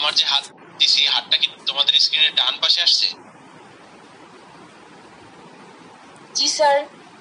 আমার যে হাত দিছি, হাতটা কি তোমাদের স্ক্রিনের ডান পাশে আসছে? জি স্যার।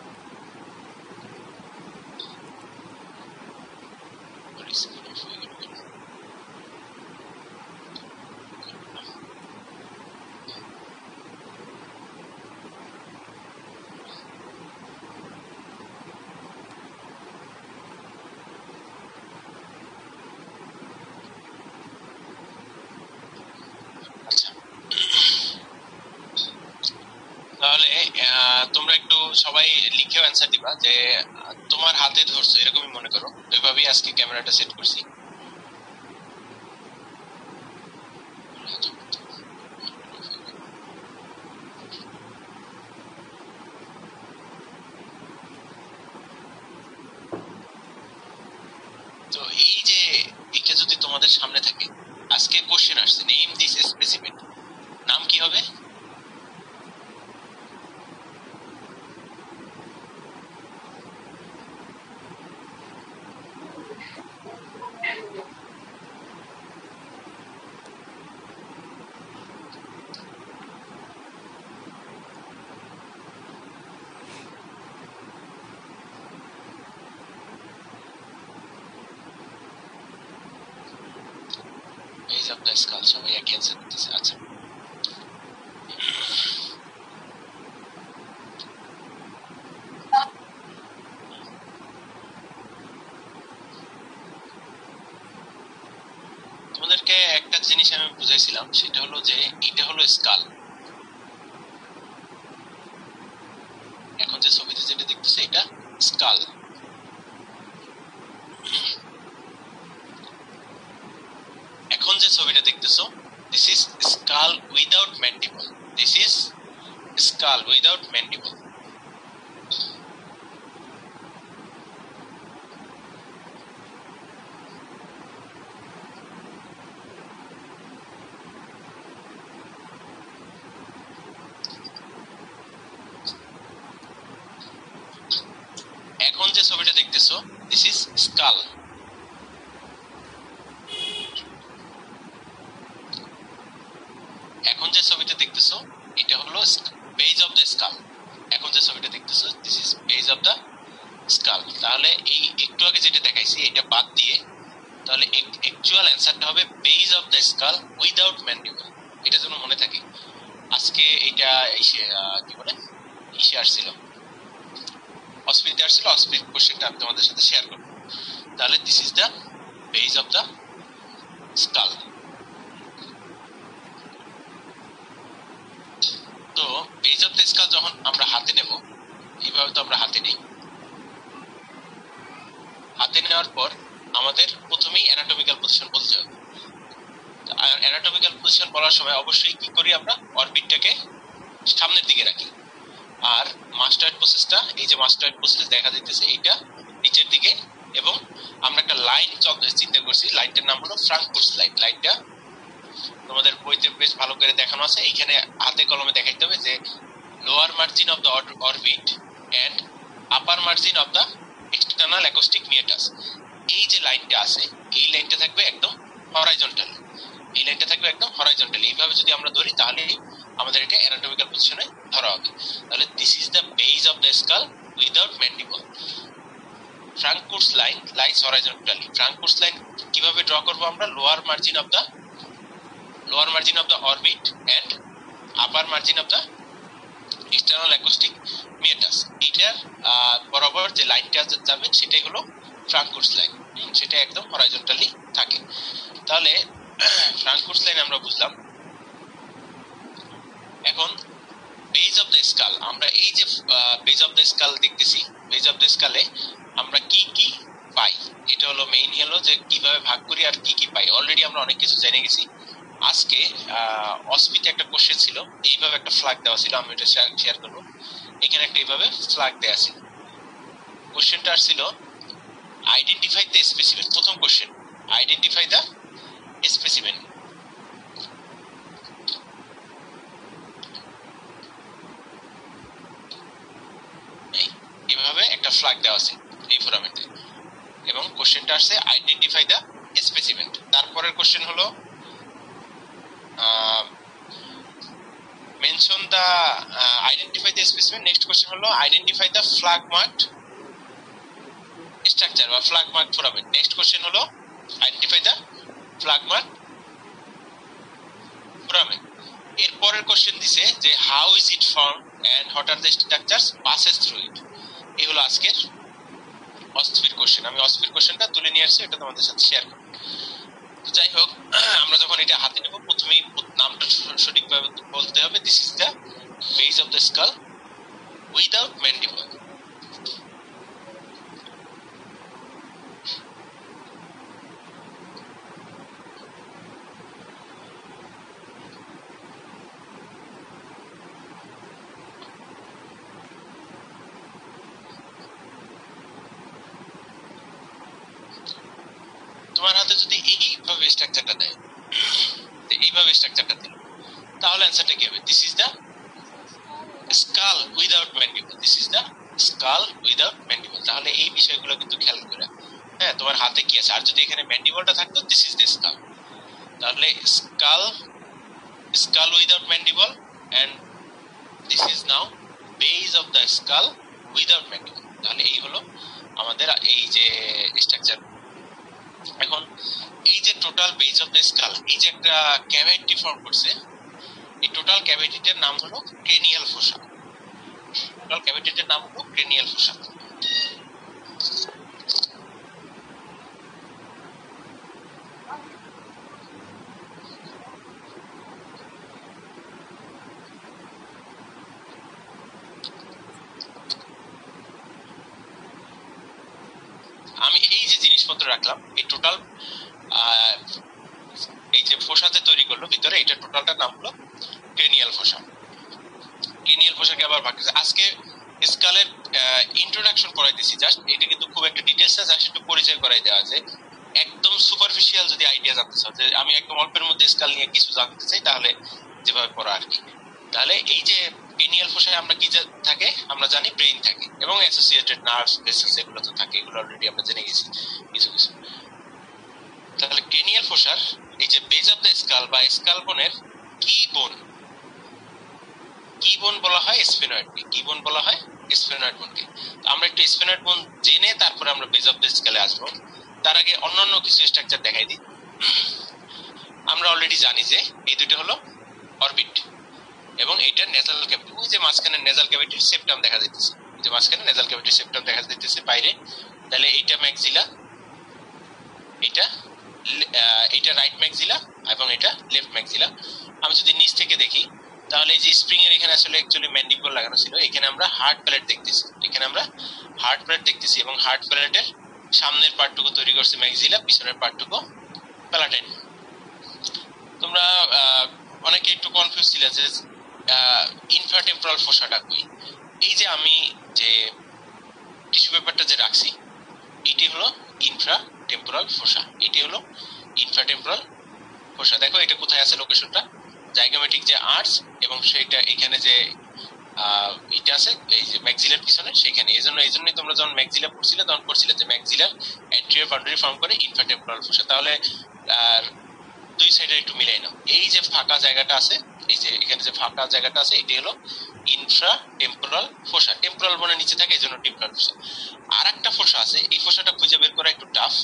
তাহলে তোমরা একটু সবাই লিখেও অ্যান্সার দিবা যে তোমার হাতে ধরছো এরকমই মনে করো। ওইভাবেই আজকে ক্যামেরাটা সেট করছি। তো এই যে এটা যদি তোমাদের সামনে থাকে, আজকে কোশ্চেন আসছে নেম দিস স্পেসিমেন, নাম কি হবে? বেজ অফ দ্য স্কাল, সবাই একই অ্যান্সার দিতেছে। আচ্ছা, তোমাদেরকে একটা জিনিস আমি বুঝাইছিলাম, সেটা হলো যে এটা হলো স্কাল। এখন যে ছবিতে যেটা দেখতেছে এটা স্কাল। এখন যে ছবিটা দেখতেছো, this is skull without mandible. This is skull without mandible. এখন যে ছবিটা দেখতেছো, দিস ইজ স্কাল। এখন যে ছবিটা দেখতেছো এটা হলো বেজ অফ দ্য স্কাল। এখন যে ছবিটা দেখতেছো, this is base of the skull. তাহলে এই একটু আগে যেটা দেখাইছি এটা বাদ দিয়ে তাহলে অ্যাকচুয়াল অ্যানসারটা হবে base of the skull without mandible. এটা যেন মনে থাকে। আজকে এটা কি বলে ইসে আসছিল, অস্পিতে আসছিল, অস্পিত কোশ্চেনটা আমি তোমাদের সাথে শেয়ার করবো। তাহলে this is the base of the skull. তো বেজ অফ দ্য স্কাল যখন আমরা হাতে নেব, এইভাবে তো আমরা হাতে নেই। হাতে নেওয়ার পর আমাদের প্রথমেই অ্যানাটমিক্যাল পজিশন বলতে হবে। অ্যানাটমিক্যাল পজিশন বলার সময় অবশ্যই কি করি আমরা, অরবিটটাকে সামনের দিকে রাখি। আর মাস্টার্ড প্রসেসটা, এই যে মাস্টার্ড প্রসেস দেখা যাইতেছে এইটা নিচের দিকে, এবং আমরা একটা লাইন চিন্তা করছি, লাইনটার নাম হলো ফ্রাঙ্কফুর্ট লাইন। লাইনটা তোমাদের বইতে বেশ ভালো করে দেখানো আছে। এইখানে হাতে কলমে দেখাইতে হবে যে lower margin of the orbit and upper margin of the external acoustic meatus. এই যে লাইনটা আছে, এই লাইনটা থাকবে একদম হরাইজন্টালি। এই লাইনটা থাকবে একদম হরাইজন্টালি। এইভাবে যদি আমরা ধরি তাহলে আমাদের এটা অ্যানাটমিক্যাল পজিশনে ধরা হবে। তাহলে this is the base of the skull without mandible. Frankfurt line lies horizontally. Frankfurt line কিভাবে ড্র করব আমরা, lower margin of the orbit and upper margin of the external acoustic meatus. এটার বরাবর যে লাইনটা যাবে সেটাই হলো ফ্রাঙ্কফুর্ট লাইন। সেটা একদম হরাইজন্টালি থাকে। তাহলে ফ্রাঙ্কফুর্ট লাইন আমরা বুঝলাম। এখন বেজ অফ দ্য স্কাল, আমরা এই যে বেজ অফ দ্য স্কাল দেখতেছি, বেজ অফ দ্য স্কালে আমরা কি কি পাই, এটা হলো মেইন হলো যে কিভাবে ভাগ করি আর কি কি পাই। অলরেডি আমরা অনেক কিছু জেনে গেছি। আজকে অস্পিতে একটা কোশ্চেন ছিল, এইভাবে একটা ফ্ল্যাগ দেওয়া ছিল, আমি এটা শেয়ার করবো। এখানে একটা এইভাবে ফ্ল্যাগ দেওয়া ছিল। কোশ্চেনটা আসছিল আইডেন্টিফাই দ্য স্পেসিমেন। প্রথম কোশ্চেন, আইডেন্টিফাই দ্য স্পেসিমেন। এইভাবে একটা ফ্ল্যাগ দেওয়া আছে এই ফরম্যাটে, এবং কোশ্চেনটা আসছে আইডেন্টিফাই দ্য স্পেসিমেন। তারপরের কোশ্চেন হলো mention the identify the specimen. Next question হলো identify the flag marked structure বা flag marked foramen. Next question হলো identify the flag marked foramen. এর পরের কোশ্চেন দিছে যে how is it formed and what are the structures passes through it. এই হলো আজকের অস্পির কোশ্চেন। আমি অস্পির কোশ্চেনটা তুলে নিয়ে আসছি, এটা তোমাদের সাথে শেয়ার করব। তো যাই হোক, আমরা যখন এটা হাতে নেব প্রথমেই নামটা সঠিকভাবে বলতে হবে। This is the base of the skull without mandible. তোমার হাতে যদি এইভাবে স্ট্রাকচারটা দেয়, এইভাবে স্ট্রাকচারটা দিল, তাহলে অ্যান্সারটা কি হবে? This is the skull without mandible. This is the skull without mandible. তাহলে এই বিষয়গুলো কিন্তু খেয়াল করে, হ্যাঁ, তোমার হাতে কি আছে। আর যদি এখানে ম্যান্ডিবলটা থাকতো, দিস ইজ দ্য স্কাল। তাহলে skull, skull without mandible, and this is now base of the skull without mandible. তাহলে এই হলো আমাদের এই যে স্ট্রাকচার। এখন এই যে total base of the skull, এই যে একটা ক্যাভিটি ফর্ম করছে, এই টোটাল ক্যাভিটিটার নাম হলো ক্রেনিয়াল ফোসা। টোটাল ক্যাভিটিটার নাম হলো ক্রেনিয়াল ফোসা। আমি এই যে জিনিসপত্র রাখলাম, এই টোটাল এই যে ফোসাতে তৈরি করলো ভিতরে, এটা টোটালটার নাম হলো ক্রেনিয়াল ফোসা। ক্রেনিয়াল ফোসাকে আবার ভাগ করেছে। আজকে স্কালের ইন্ট্রোডাকশন করাই দিছি জাস্ট, এটা কিন্তু খুব একটা ডিটেইলস না, জাস্ট একটু পরিচয় করাই দেওয়া আছে। একদম সুপারফিশিয়াল যদি আইডিয়া জানতে চাও, যে আমি একদম অল্পের মধ্যে স্কাল নিয়ে কিছু জানতে চাই, তাহলে যেভাবে পড়া আর কি। তাহলে এই যে ক্রেনিয়াল ফোসায় আমরা কি থাকে, আমরা জানি ব্রেইন থাকে এবং অ্যাসোসিয়েটেড নার্ভস, ভেসেলস এগুলো তো থাকে, এগুলো অলরেডি আমরা জেনে গেছি কিছু কিছু। তাহলে ক্রেনিয়াল ফোসার এই যে বেস অফ দ্য স্কাল বা স্কাল বোনের কি বোন, কি বোন বলা হয়? স্ফেনয়েডকে। কি বোন বলা হয়? স্ফেনয়েড বোনকে। আমরা একটু স্ফেনয়েড বোন জেনে তারপরে আমরা বেস অফ দ্য স্কালে আসবো। তার আগে অন্যান্য কিছু স্ট্রাকচার দেখাই দিই। আমরা অলরেডি জানি যে এই দুটো হলো অরবিট এবং এইটা নেজাল ক্যাভিটি। ওই যে মাঝখানে নেজাল ক্যাভিটির সেপ্টাম দেখা যাইতেছে, যে মাঝখানে নেজাল ক্যাভিটির সেপ্টাম দেখা যাইতেছে বাইরে। তাহলে এইটা ম্যাক্সিলা, এটা এটা রাইট ম্যাক্সিলা এবং এটা লেফট ম্যাক্সিলা। আমি যদি নিচ থেকে দেখি, তাহলে এই যে স্প্রিং এর এখানে আসলে অ্যাকচুয়ালি ম্যান্ডিবল লাগানো ছিল। এখানে আমরা হার্ড প্লেট দেখতেছি, এখানে আমরা হার্ড প্লেট দেখতেছি এবং হার্ড প্লেটের সামনের পার্টটুকু তৈরি করছে ম্যাক্সিলা, পিছনের পার্টটুকু প্যালাটাইন। তোমরা অনেকে একটু কনফিউজ ছিল যে ইনফ্রাটেম্পোরাল ফোসাটা কই। এই যে আমি যে টিস্যু পেপারটা যে রাখছি, এটি হলো ইনফ্রাটেম্পোরাল ফোসা। এটি হলো ইনফ্রাটেম্পোরাল ফোসা। দেখো এটা কোথায় আছে লোকেশনটা, জাইগোমেটিক যে আর্চ এবং সেইটা এখানে যে এটা আছে এই যে ম্যাক্সিলার পিছনে সেখানে। এইজন্যই তোমরা যখন ম্যাক্সিলা পড়ছিলে তখন পড়ছিলে যে ম্যাক্সিলার অ্যান্টেরিয়র বাউন্ডারি ফর্ম করে ইনফ্রাটেম্পোরাল ফোসা। তাহলে দুই সাইডে একটু মিলাই নাও। এই যে ফাঁকা জায়গাটা আছে, এই যে এখানে যে ফাঁকা জায়গাটা আছে, এটি হলো ইনফ্রাটেম্পোরাল ফোসা। টেম্পোরাল বনের নিচে থাকে, এজন্য টেম্পোরাল ফোসা। আর একটা ফোসা আছে, এই ফোসাটা খুঁজে বের করা একটু টাফ।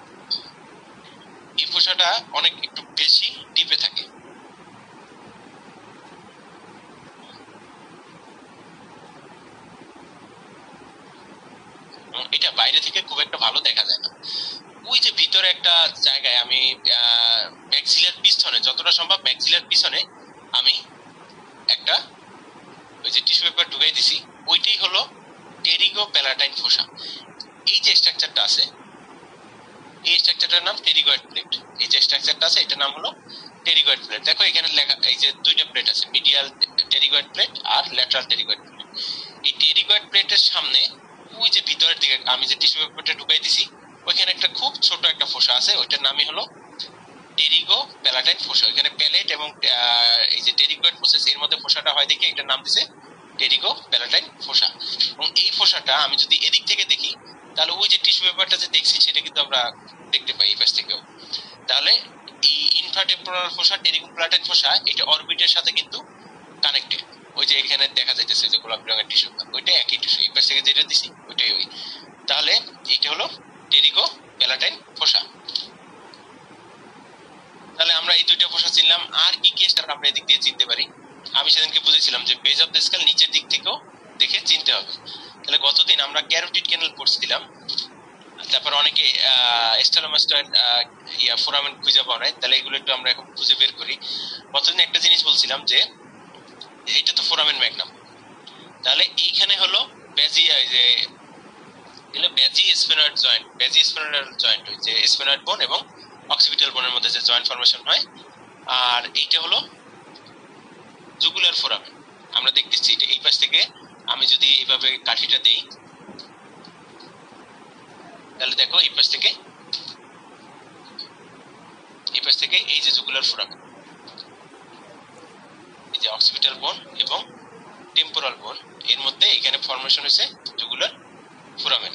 এই ফোসাটা অনেক একটু বেশি ডিপে থাকে। এটা বাইরে থেকে খুব একটা ভালো দেখা যায় না। ওই যে ভিতরে একটা জায়গায় আমি ম্যাক্সিলার পিছনে, যতটা সম্ভব ম্যাক্সিলার পিছনে আমি একটা ওই যে টিস্যু পেপার ঢুকাই দিছি, ওইটাই হলো টেরিগো প্যালাটাইন ফোসা। এই যে স্ট্রাকচারটা আছে, এই স্ট্রাকচারটার নাম টেরিগয়েড প্লেট। এই যে স্ট্রাকচারটা আছে, এটার নাম হলো টেরিগয়েড প্লেট। দেখো এখানে লেখা, এই যে দুইটা প্লেট আছে, মিডিয়াল টেরিগয়েড প্লেট আর ল্যাটারাল টেরিগয়েড প্লেট। এই টেরিগয়েড প্লেটের সামনে ওই যে ভিতরের দিকে আমি যে টিস্যু পেপারটা ঢুকাই দিছি, ওইখানে একটা খুব ছোট একটা ফোসা আছে, ওইটার নামই হলো টেরিগো প্যালাটাইন ফোসা। ওইখানে প্যালেট এবং এই যে টেরিগয়েড প্রসেস এর মধ্যে ফোসাটা হয় দেখে এটার নাম দিছে টেরিগো প্যালাটাইন ফোসা। এবং এই ফোসাটা আমি যদি এদিক থেকে দেখি, তাহলে ওই যে টিস্যু পেপারটা যে দেখছি সেটা কিন্তু আমরা দেখতে পাই এই পাশ থেকেও। তাহলে এই ইনফ্রাটেম্পোরাল ফোসা, টেরিকোপ্লাটেন ফোসা, এটা অরবিটের সাথে কিন্তু কানেক্টেড। ওই যে এখানে দেখা যাইতেছে যে গোলাপি রঙের টিস্যু, ওইটা একই টিস্যু, এই পাশ থেকে যেটা দিছি ওইটাই ওই। তাহলে এটা হলো টেরিকোপ্লাটেন ফোসা। তাহলে আমরা এই দুইটা ফোসা চিনলাম। আর কি কি স্টার আমরা এদিক দিয়ে চিনতে পারি? আমি সেদিনকে বুঝেছিলাম যে বেজ অফ দ্য স্কেল নিচের দিক থেকেও দেখে চিনতে হবে। তাহলে গতদিন আমরা ক্যারোটিড ক্যানেল পড়ছিলাম, তারপর অনেকে স্টেলোমাস্টয়েড ফোরামেন খুঁজে পাওয়া নাই। তাহলে এগুলো একটু আমরা এখন খুঁজে বের করি। গতদিন একটা জিনিস বলছিলাম যে এইটা তো ফোরামেন ম্যাগনাম, তাহলে এইখানে হলো ব্যাজি, যে এগুলো ব্যাজি স্পেনয়েড জয়েন্ট, ব্যাজি স্পেনয়েড জয়েন্ট, ওই যে স্পেনয়েড বোন এবং অক্সিপিটাল বোনের মধ্যে যে জয়েন্ট ফরমেশন হয়। আর এইটা হলো জুগুলার ফোরামেন। আমরা দেখতেছি এটা এই পাশ থেকে আমি যদি এইভাবে কাঠিটা দেই, তাহলে দেখো এই পাশ থেকে এই যে জুগুলার ফোরামেন, এই যে অক্সিপিটাল বোন এবং টেম্পোরাল বোন, এর মধ্যে এখানে ফরমেশন হয়েছে জুগুলার ফোরামেন।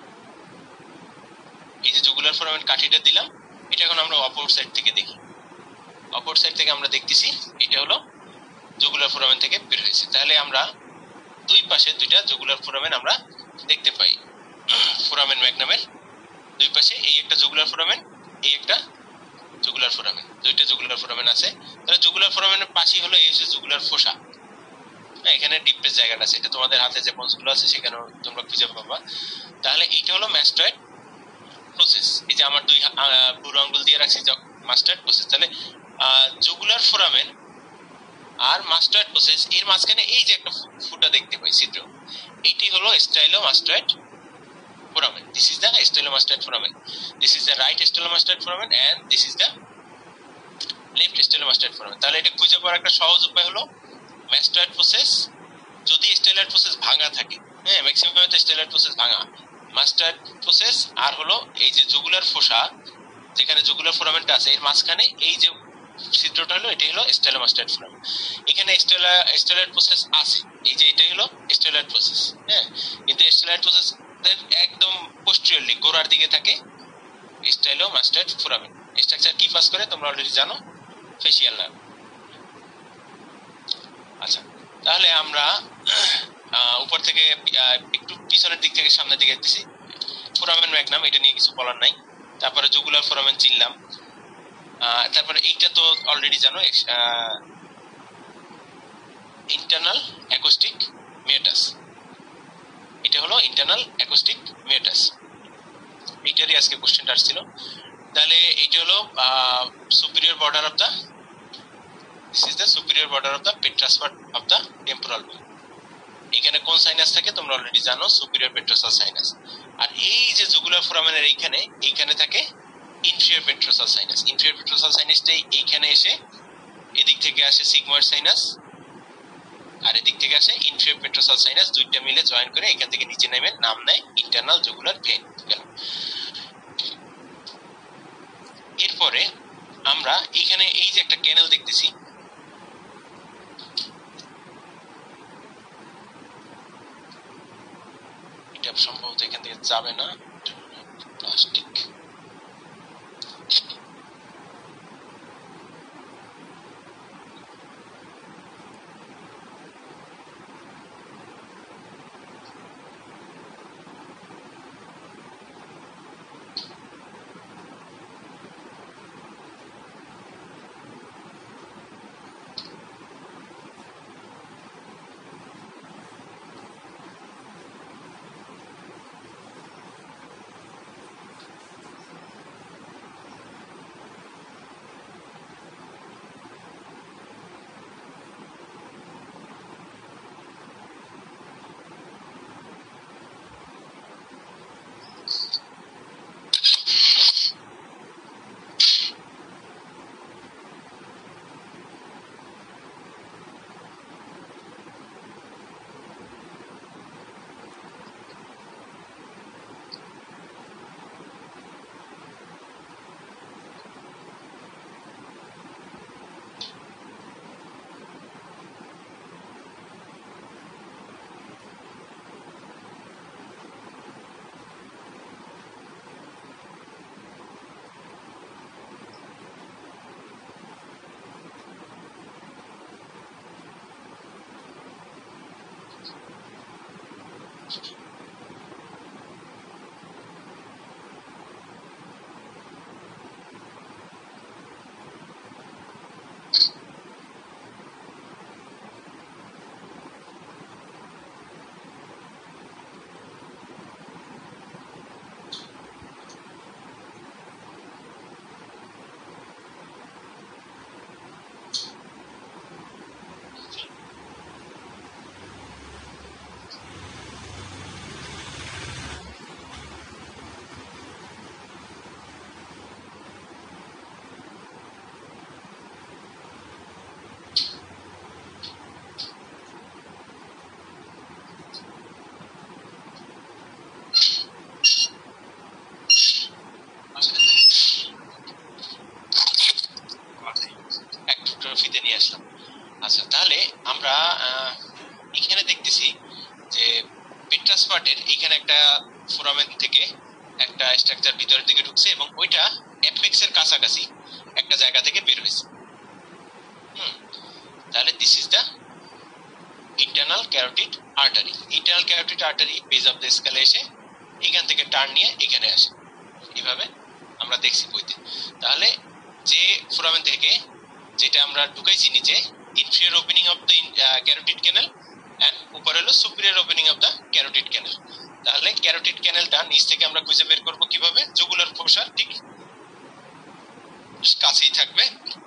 এই যে জুগুলার ফোরামেন কাঠিটা দিলাম, এটা এখন আমরা অপর সাইড থেকে দেখি। অপর সাইড থেকে আমরা দেখতেছি এটা হলো জুগুলার ফোরামেন থেকে বের হয়েছে। তাহলে আমরা দুই পাশে দুইটা জুগুলার ফোরামেন আমরা দেখতে পাই। ফোরামেন ম্যাগনামের দুই পাশে এই একটা জুগুলার ফোরামেন, এই একটা জুগুলার ফোরামেন, দুইটা জুগুলার ফোরামেন আছে। তাহলে জুগুলার ফোরামেনের পাশে হলো এই যে জুগুলার ফোসা। এখানে ডিপ্রেস জায়গাটা আছে, এটা তোমাদের হাতে যে পঞ্চগুলো আছে সেখানেও তোমরা খুঁজে পাবা। তাহলে এইটা হলো ম্যাস্টয়েড প্রসেস। এই যে আমার দুই বুড়ো আঙ্গুল দিয়ে রাখছি মাস্টার্ড প্রসেস। তাহলে জুগুলার ফোরামেন আর মাস্টার্ড প্রসেস এর মাঝখানে এই যে একটা ফুটা দেখতে পাই ছিদ্র, এইটি হলো স্টাইলোমাস্টয়েড foramen. This is the stylomastoid foramen. This is the right stylomastoid foramen and this is the left stylomastoid foramen. তাহলে এটা খুঁজে পাওয়ার একটা সহজ উপায় হলো mastoid process যদি স্টেলয়েড প্রসেস ভাঙা থাকে, হ্যাঁ ম্যাক্সিমাম ক্ষেত্রে স্টেলয়েড প্রসেস ভাঙা, মাস্টার্ড প্রসেস আর হলো এই যে জুগুলার ফোসা, যেখানে জুগুলার ফোরামেনটা আছে এর মাঝখানে এই যে ছিদ্রটা হলো এটাই হলো স্টেলোমাস্টয়েড ফোরামেন। এখানে স্টেলয়েড প্রসেস আছে, এই যে এটাই হলো স্টেলয়েড প্রসেস, হ্যাঁ। কিন্তু স্টেলয়েড প্রসেস একদম পোস্টেরিয়রলি গোড়ার দিকে থাকে স্টাইলোমাস্টয়েড ফোরামেন। স্ট্রাকচার কি পাস করে তোমরা অলরেডি জানো, ফেসিয়াল নার্ভ। আচ্ছা, তাহলে আমরা উপর থেকে একটু পিছনের দিক থেকে সামনের দিকে আসতেছি। ফোরামেন ম্যাগনাম এটা নিয়ে কিছু বলার নাই। তারপরে জুগুলার ফোরামেন চিনলাম। তারপরে এইটা তো অলরেডি জানো, ইন্টারনাল অ্যাকোস্টিক মিউটাস। এটা হলো ইন্টারনাল অ্যাকোস্টিক মিউটাস, এইটারই আজকে কোশ্চেনটা আসছিল। তাহলে এইটা হলো superior border of the, this is the superior border of the petrous part of the temporal bone. এখানে কোন সাইনাস থাকে তোমরা অলরেডি জানো, সুপিরিয়র পেট্রোসাল সাইনাস। আর এই যে জুগুলার ফোরামেনের এইখানে থাকে inferior petrosal sinus. Inferior petrosal সাইনাসটাই এইখানে এসে এদিক থেকে আসে সিগময়েড সাইনাস, আর এদিক থেকে আসে ইনফিরিয়র পেট্রোসাল সাইনাস, দুইটা মিলে জয়েন করে এখান থেকে নিচে নেমে নাম নেয় ইন্টারনাল জুগুলার ভেন। গেল। এরপরে আমরা এইখানে এই যে একটা ক্যানেল দেখতেছি, এটা সম্ভবত এখান থেকে যাবে না, প্লাস্টিক। ফিতে নিয়ে আসলাম। আচ্ছা, তাহলে আমরা এখানে দেখতেছি যে পেট্রাসপার্টের এখানে একটা ফোরামেন থেকে একটা স্ট্রাকচার ভিতরের দিকে ঢুকছে এবং ওইটা অ্যাপেক্স এর কাছাকাছি একটা জায়গা থেকে বের হয়েছে। তাহলে this is the internal carotid artery. Internal carotid artery base of the স্কেলে এসে এখান থেকে টার্ন নিয়ে এখানে আসে, এইভাবে আমরা দেখছি বইতে। তাহলে যে ফোরামেন থেকে যেটা আমরা ঢুকাইছি নিচে, inferior opening of the carotid canal and উপরে হলো superior opening of the carotid canal. তাহলে ক্যারোটিড ক্যানেলটা নিচ থেকে আমরা খুঁজে বের করব কিভাবে? জুগুলার ফোসার ঠিক কাছেই থাকবে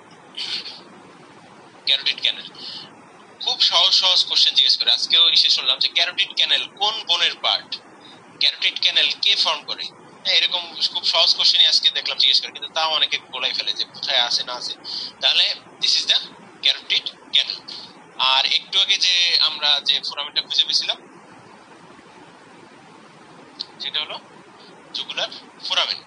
ক্যারোটিড ক্যানেল। খুব সহজ সহজ কোশ্চেন জিজ্ঞেস করে আজকেও এসে শুনলাম যে ক্যারোটিড ক্যানেল কোন বোনের পার্ট, ক্যারোটিড ক্যানেল কে ফর্ম করে, এরকম খুব সহজ কোশ্চেনই আজকে দেখলাম জিজ্ঞেস করে, কিন্তু তাও অনেকে বলাই ফেলে যে কোথায় আছে না আছে। তাহলে this is the carotid canal. আর একটু আগে যে আমরা যে ফোরামেনটা খুঁজে পেয়েছিলাম সেটা হলো জুগুলার ফোরামেন।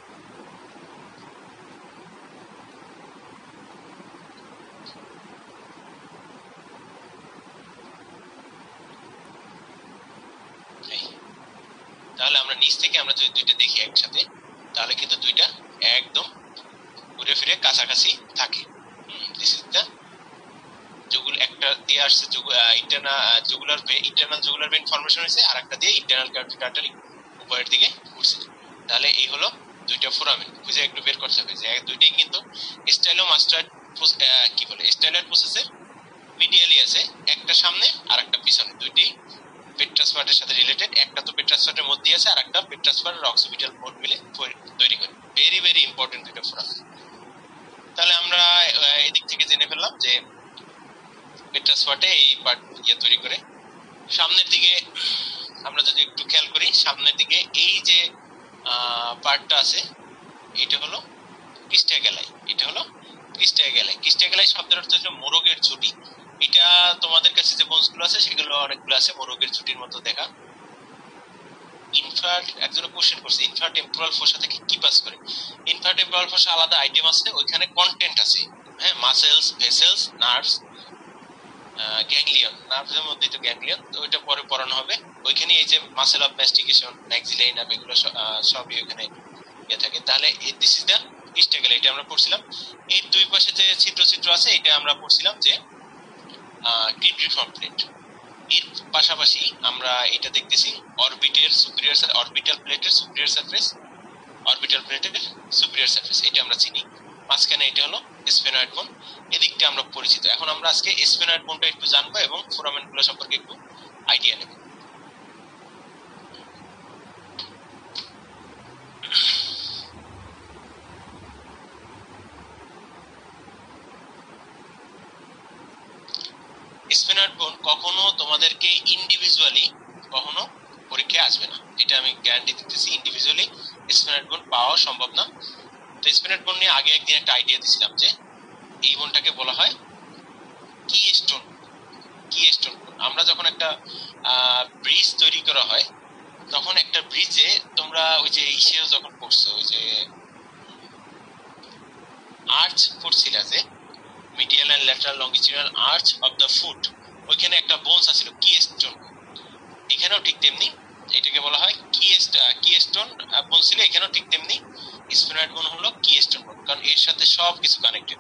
তাহলে আমরা নিচ থেকে আমরা যদি দুইটা দেখি একসাথে, তাহলে কিন্তু দুইটা একদম ঘুরে ফিরে কাছাকাছি থাকে। দিস ইজ দ্য জুগুল, একটা দিয়ে আসছে ইন্টারনাল জুগুলার ভেইন ফর্মেশন হয়েছে, আর একটা দিয়ে ইন্টারনাল ক্যারোটিড আর্টারি উপরের দিকে উঠছে। তাহলে এই হলো দুইটা ফোরামেন। খুঁজে একটু বের করতে হবে যে দুইটাই কিন্তু স্টাইলোমাস্টার্ড কি বলে স্টাইলয়েড প্রসেসের মিডিয়ালি আছে, একটা সামনে আর একটা পিছনে, দুইটাই পেট্রাসপার্টের সাথে রিলেটেড। একটা তো পেট্রাসপার্টের মধ্যে আছে আর একটা পেট্রাসপার্ট আর অক্সিপিটাল পোর্ট মিলে তৈরি করে। ভেরি ভেরি ইম্পর্টেন্ট দুইটা ফোরামেন। তাহলে আমরা এদিক থেকে জেনে ফেললাম যে পেট্রাসপার্টে এই পার্ট তৈরি করে। সামনের দিকে আমরা যদি একটু খেয়াল করি, সামনের দিকে এই যে পার্টটা আছে এটা হলো ক্রিস্টাগ্যালাই। এটা হলো ক্রিস্টাগ্যালাই। ক্রিস্টাগ্যালাই শব্দের অর্থ হচ্ছে মোরগের ঝুঁটি। এটা তোমাদের কাছে যে বোনসগুলো আছে সেগুলো অনেকগুলো আছে মোরগের ঝুঁটির মতো দেখা। একজনে কোশ্চেন করছে ইনফ্রাটেম্পোরাল ফোসা থেকে কি পাস করে। ইনফ্রাটেম্পোরাল ফোসা আলাদা আইটেম আছে, ওইখানে কন্টেন্ট আছে, হ্যাঁ, মাসেলস, ভেসেলস, নার্ভস, গ্যাংলিয়ন। নার্ভের মধ্যে তো গ্যাংলিয়ন, তো ওইটা পরে পড়ানো হবে। ওইখানে এই যে muscle of mastication, maxillary nerve, এগুলো সবই ওখানে থাকে। তাহলে দিস ইজ দ্য ক্রিস্টাগ্যালাই, এটা আমরা পড়ছিলাম। এই দুই পাশে যে ছিদ্র ছিদ্র আছে এটা আমরা পড়ছিলাম যে ক্রিপ্টিফর্ম প্লেট। এর পাশাপাশি আমরা এটা দেখতেছি অরবিটাল প্লেটের সুপিরিয়র সারফেস, অরবিটাল প্লেটের সুপিরিয়র সারফেস, এটা আমরা চিনি। মাঝখানে এটা হলো স্ফেনয়েড বোন, এদিকটা আমরা পরিচিত। এখন আমরা আজকে স্ফেনয়েড বোনটা একটু জানবো এবং ফোরামেনগুলো সম্পর্কে একটু আইডিয়া নেব। স্ফেনয়েড বোন কখনো তোমাদেরকে ইন্ডিভিজুয়ালি কখনো পরীক্ষায় আসবে না, এটা আমি গ্যারান্টি দিতেছি। ইন্ডিভিজুয়ালি স্ফেনয়েড বোন পাওয়া সম্ভব না। তো স্ফেনয়েড বোন নিয়ে আগে একদিন একটা আইডিয়া দিছিলাম যে এই বোনটাকে বলা হয় কি স্টোন। কি স্টোন বোন। আমরা যখন একটা ব্রিজ তৈরি করা হয় তখন একটা ব্রিজে তোমরা ওই যে ইসেও যখন পড়ছো, ওই যে আর্চ পড়ছিলা যে medial and lateral longitudinal arch of the foot, ওইখানে একটা বোনস আছিল কি স্টোন। এখানেও ঠিক তেমনি এটাকে বলা হয় কি স্টোন বোন ছিল, এখানেও ঠিক তেমনি স্ফেনয়েড বোন হলো কি স্টোন বোন, কারণ এর সাথে সব কিছু কানেক্টেড।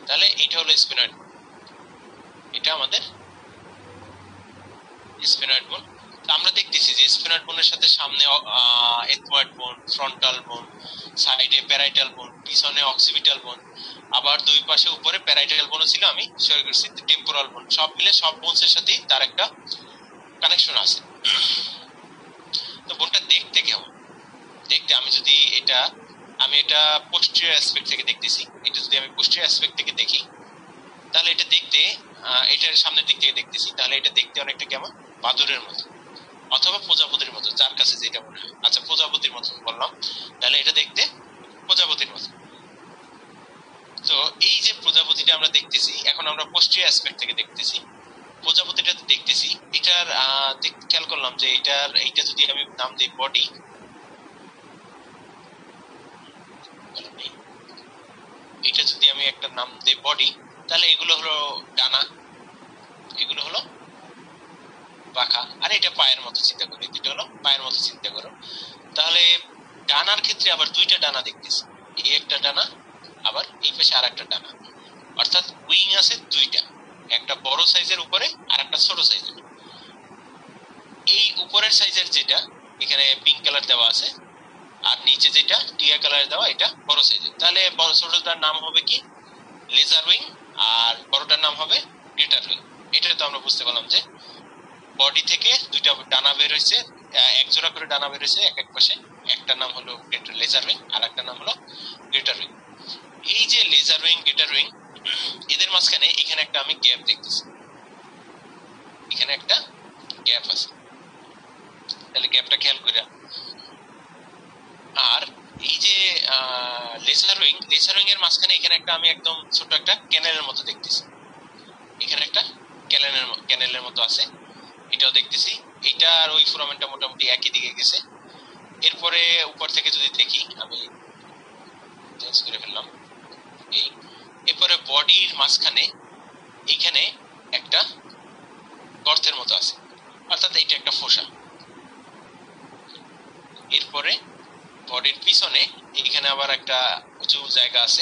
তাহলে এটা হলো স্পিনয়েড বোন, এটা আমাদের স্পিনয়েড বোন। আমরা দেখতেছি যে স্পিনয়েড বোনের সাথে সামনে এথময়েড বোন, ফ্রন্টাল বোন, সাইডে প্যারাইটাল বোন, পিছনে অক্সিপিটাল বোন, আবার দুই পাশে উপরে প্যারাইটাল বোনও ছিল, আমি শেয়ার করছি টেম্পোরাল বোন। সব মিলে সব বোনসের সাথে তার একটা কানেকশন আছে। তো বোনটা দেখতে কেমন? দেখতে আমি এটা পোস্টেরিয়র অ্যাসপেক্ট থেকে দেখতেছি। এটা যদি আমি পোস্টেরিয়র অ্যাসপেক্ট থেকে দেখি তাহলে এটা দেখতে, এটার সামনের দিক থেকে দেখতেছি, তাহলে এটা দেখতে অনেকটা কেমন? বাদুড়ের মতো অথবা প্রজাপতির মতো, যার কাছে যেটা মনে হয়। আচ্ছা, প্রজাপতির মতো বললাম, তাহলে এটা দেখতে প্রজাপতির মতো। তো এই যে প্রজাপতিটা আমরা দেখতেছি, এখন আমরা পোস্টেরিয়র অ্যাসপেক্ট থেকে দেখতেছি। প্রজাপতিটা দেখতেছি, এটার খেয়াল করলাম যে এইটা যদি আমি নাম দিই বডি, এটা যদি আমি একটা নাম দিই বডি, তাহলে এগুলো হলো ডানা, এগুলো হলো পাখা, আর এটা পায়ের মতো চিন্তা করি, এটা হলো পায়ের মতো চিন্তা করো। তাহলে ডানার ক্ষেত্রে আবার দুইটা ডানা দেখতেছি, এই একটা ডানা, আবার এই পাশে আর একটা ডানা, অর্থাৎ উইং আছে দুইটা, একটা বড় সাইজের উপরে আর একটা ছোট সাইজের। এই উপরের সাইজের যেটা এখানে পিঙ্ক কালার দেওয়া আছে, আর নিচে যেটা টিয়া কালার দেওয়া, এটা বড় সাইজের। তাহলে বড় ছোটটার নাম হবে কি? লেজার উইং, আর বড়টার নাম হবে গ্রেটার উইং। এটা তো আমরা বুঝতে পারলাম যে বডি থেকে দুইটা ডানা বের হয়েছে, এক জোড়া করে ডানা বের হয়েছে এক এক পাশে, একটা নাম হলো লেজার উইং আর একটা নাম হলো গ্রেটার উইং। এই যে লেজার উইং, গ্রেটার উইং, এদের মাঝখানে এখানে একটা আমি গ্যাপ দেখতেছি, এখানে একটা গ্যাপ আছে, তাহলে গ্যাপটা খেয়াল করে। আর এই যে লেজার উইং এর মাঝখানে এখানে একটা আমি একদম ছোট একটা ক্যানেলের মতো দেখতেছি, এখানে একটা ক্যানেলের মতো আছে, এটাও দেখতেছি। এটা আর ওই ফোরামেনটা মোটামুটি একই দিকে গেছে। এরপরে উপর থেকে যদি দেখি, আমি চেঞ্জ করে ফেললাম এরপরে বডির মাঝখানে এইখানে একটা গর্তের মতো আছে, অর্থাৎ এটা একটা ফোসা। এরপরে বডির পিছনে এখানে আবার একটা উঁচু জায়গা আছে,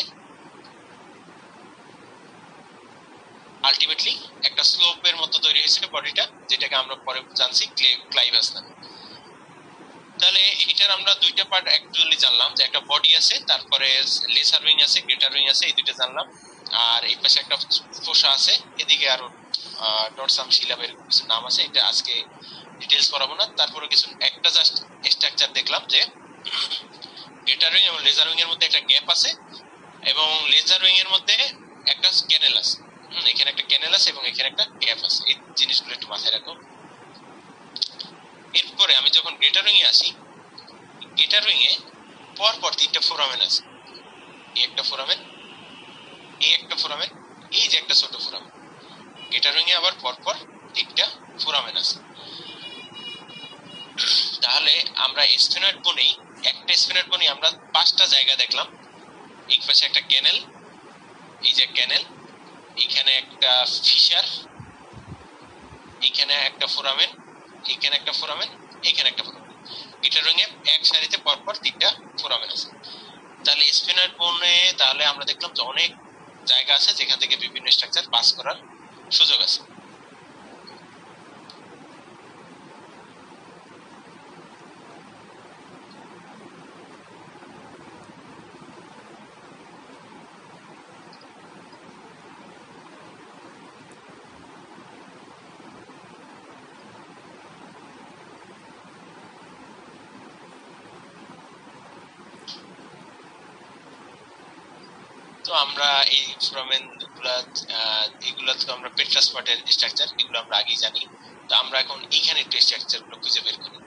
আলটিমেটলি একটা স্লোপের মতো তৈরি হয়েছে বডিটা, যেটাকে আমরা পরে জানছি ক্লাইভাস নামে। তাহলে এটার আমরা দুইটা পার্ট অ্যাকচুয়ালি জানলাম, যে একটা বডি আছে, তারপরে লেসার উইং আছে, গ্রেটার উইং আছে, এই দুইটা জানলাম। আর এই পাশে একটা ফোসা আছে, এদিকে আরো ডরসাম শিলাবের কিছু নাম আছে, এটা আজকে ডিটেইলস করাবো না। তারপরে কিছু একটা জাস্ট স্ট্রাকচার দেখলাম যে গ্রেটার উইং এবং লেজার উইং এর মধ্যে একটা গ্যাপ আছে, এবং লেজার উইং এর মধ্যে একটা ক্যানেল আছে, এখানে একটা ক্যানেল আছে এবং এখানে একটা গ্যাপ আছে। এই জিনিসগুলো একটু মাথায় রাখো। এরপরে আমি যখন গ্রেটার উইং এ আসি, গ্রেটার উইং এ পরপর তিনটা ফোরামেন আছে, এই একটা ফোরামেন, এই একটা ফোরামেন, এই যে একটা ছোট ফোরামেন। গ্রেটার উইং এ আবার পরপর তিনটা ফোরামেন আছে। তাহলে আমরা স্ফিনয়েড বোনেই, একটা স্ফিনয়েড বোনেই আমরা পাঁচটা জায়গা দেখলাম। এই পাশে একটা ক্যানেল, এই যে ক্যানেল, এখানে একটা ফিশার, এখানে একটা ফোরামেন, এখানে একটা ফোরামেন, এখানে একটা ফোরামেন। গ্রেটার উইং এ এক সারিতে পরপর তিনটা ফোরামেন আছে। তাহলে স্পিনার বোনে তাহলে আমরা দেখলাম যে অনেক জায়গা আছে যেখান থেকে বিভিন্ন স্ট্রাকচার পাস করার সুযোগ আছে। তো আমরা এই ফোরামেন এগুলা তো আমরা পেট্রাস পার্টের স্ট্রাকচার, এগুলো আমরা আগেই জানি। তো আমরা এখন এইখানে একটু স্ট্রাকচার গুলো খুঁজে বের করি।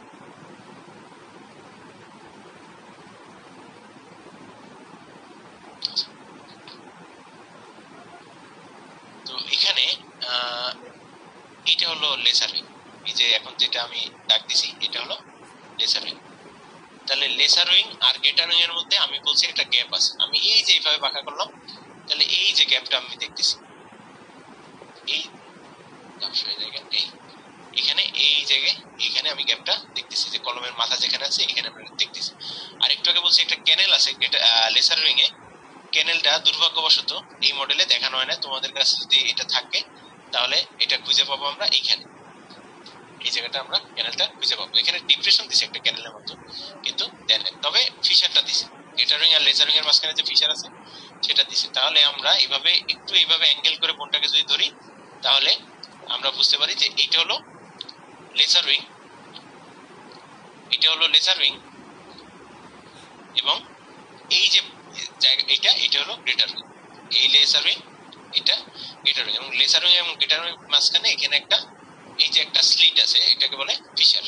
তো এখানে এটা হলো লেসার উইং, এই যে এখন যেটা আমি ডাক দিছি এটা হলো লেসার উইং। তাহলে লেসার উইং আর গ্রেটার উইং এর মধ্যে আমি বলছি একটা গ্যাপ আছে, আমি এই যে এইভাবে বাঁকা করলাম, তাহলে এই যে গ্যাপটা আমি দেখতেছি, এই এখানে এই জায়গায় এখানে আমি গ্যাপটা দেখতেছি, যে কলমের মাথা যেখানে আছে এখানে আমরা দেখতেছি। আর একটু আগে বলছি একটা ক্যানেল আছে লেসার উইং এ, ক্যানেলটা দুর্ভাগ্যবশত এই মডেলে দেখানো হয় না। তোমাদের কাছে যদি এটা থাকে তাহলে এটা খুঁজে পাবো আমরা এইখানে, এই জায়গাটা আমরা ক্যানেলটা খুঁজে পাবো। এখানে ডিপ্রেশন দিছে একটা ক্যানেলের মতো, কিন্তু দেন তবে ফিশারটা দিছে, গেটারিং আর লেজারিং এর মাঝখানে যে ফিশার আছে সেটা দিছে। তাহলে আমরা এইভাবে একটু এইভাবে অ্যাঙ্গেল করে বোনটাকে যদি ধরি তাহলে আমরা বুঝতে পারি যে এইটা হলো লেজার উইং, এটা হলো লেজার উইং, এবং এই যে জায়গা এটা হলো গ্রেটার উইং। এই লেজার উইং, এটা গ্রেটার উইং, এবং লেজার উইং এবং গ্রেটার উইং মাঝখানে এখানে একটা এই যে একটা স্লিট আছে, এটাকে বলে ফিশার।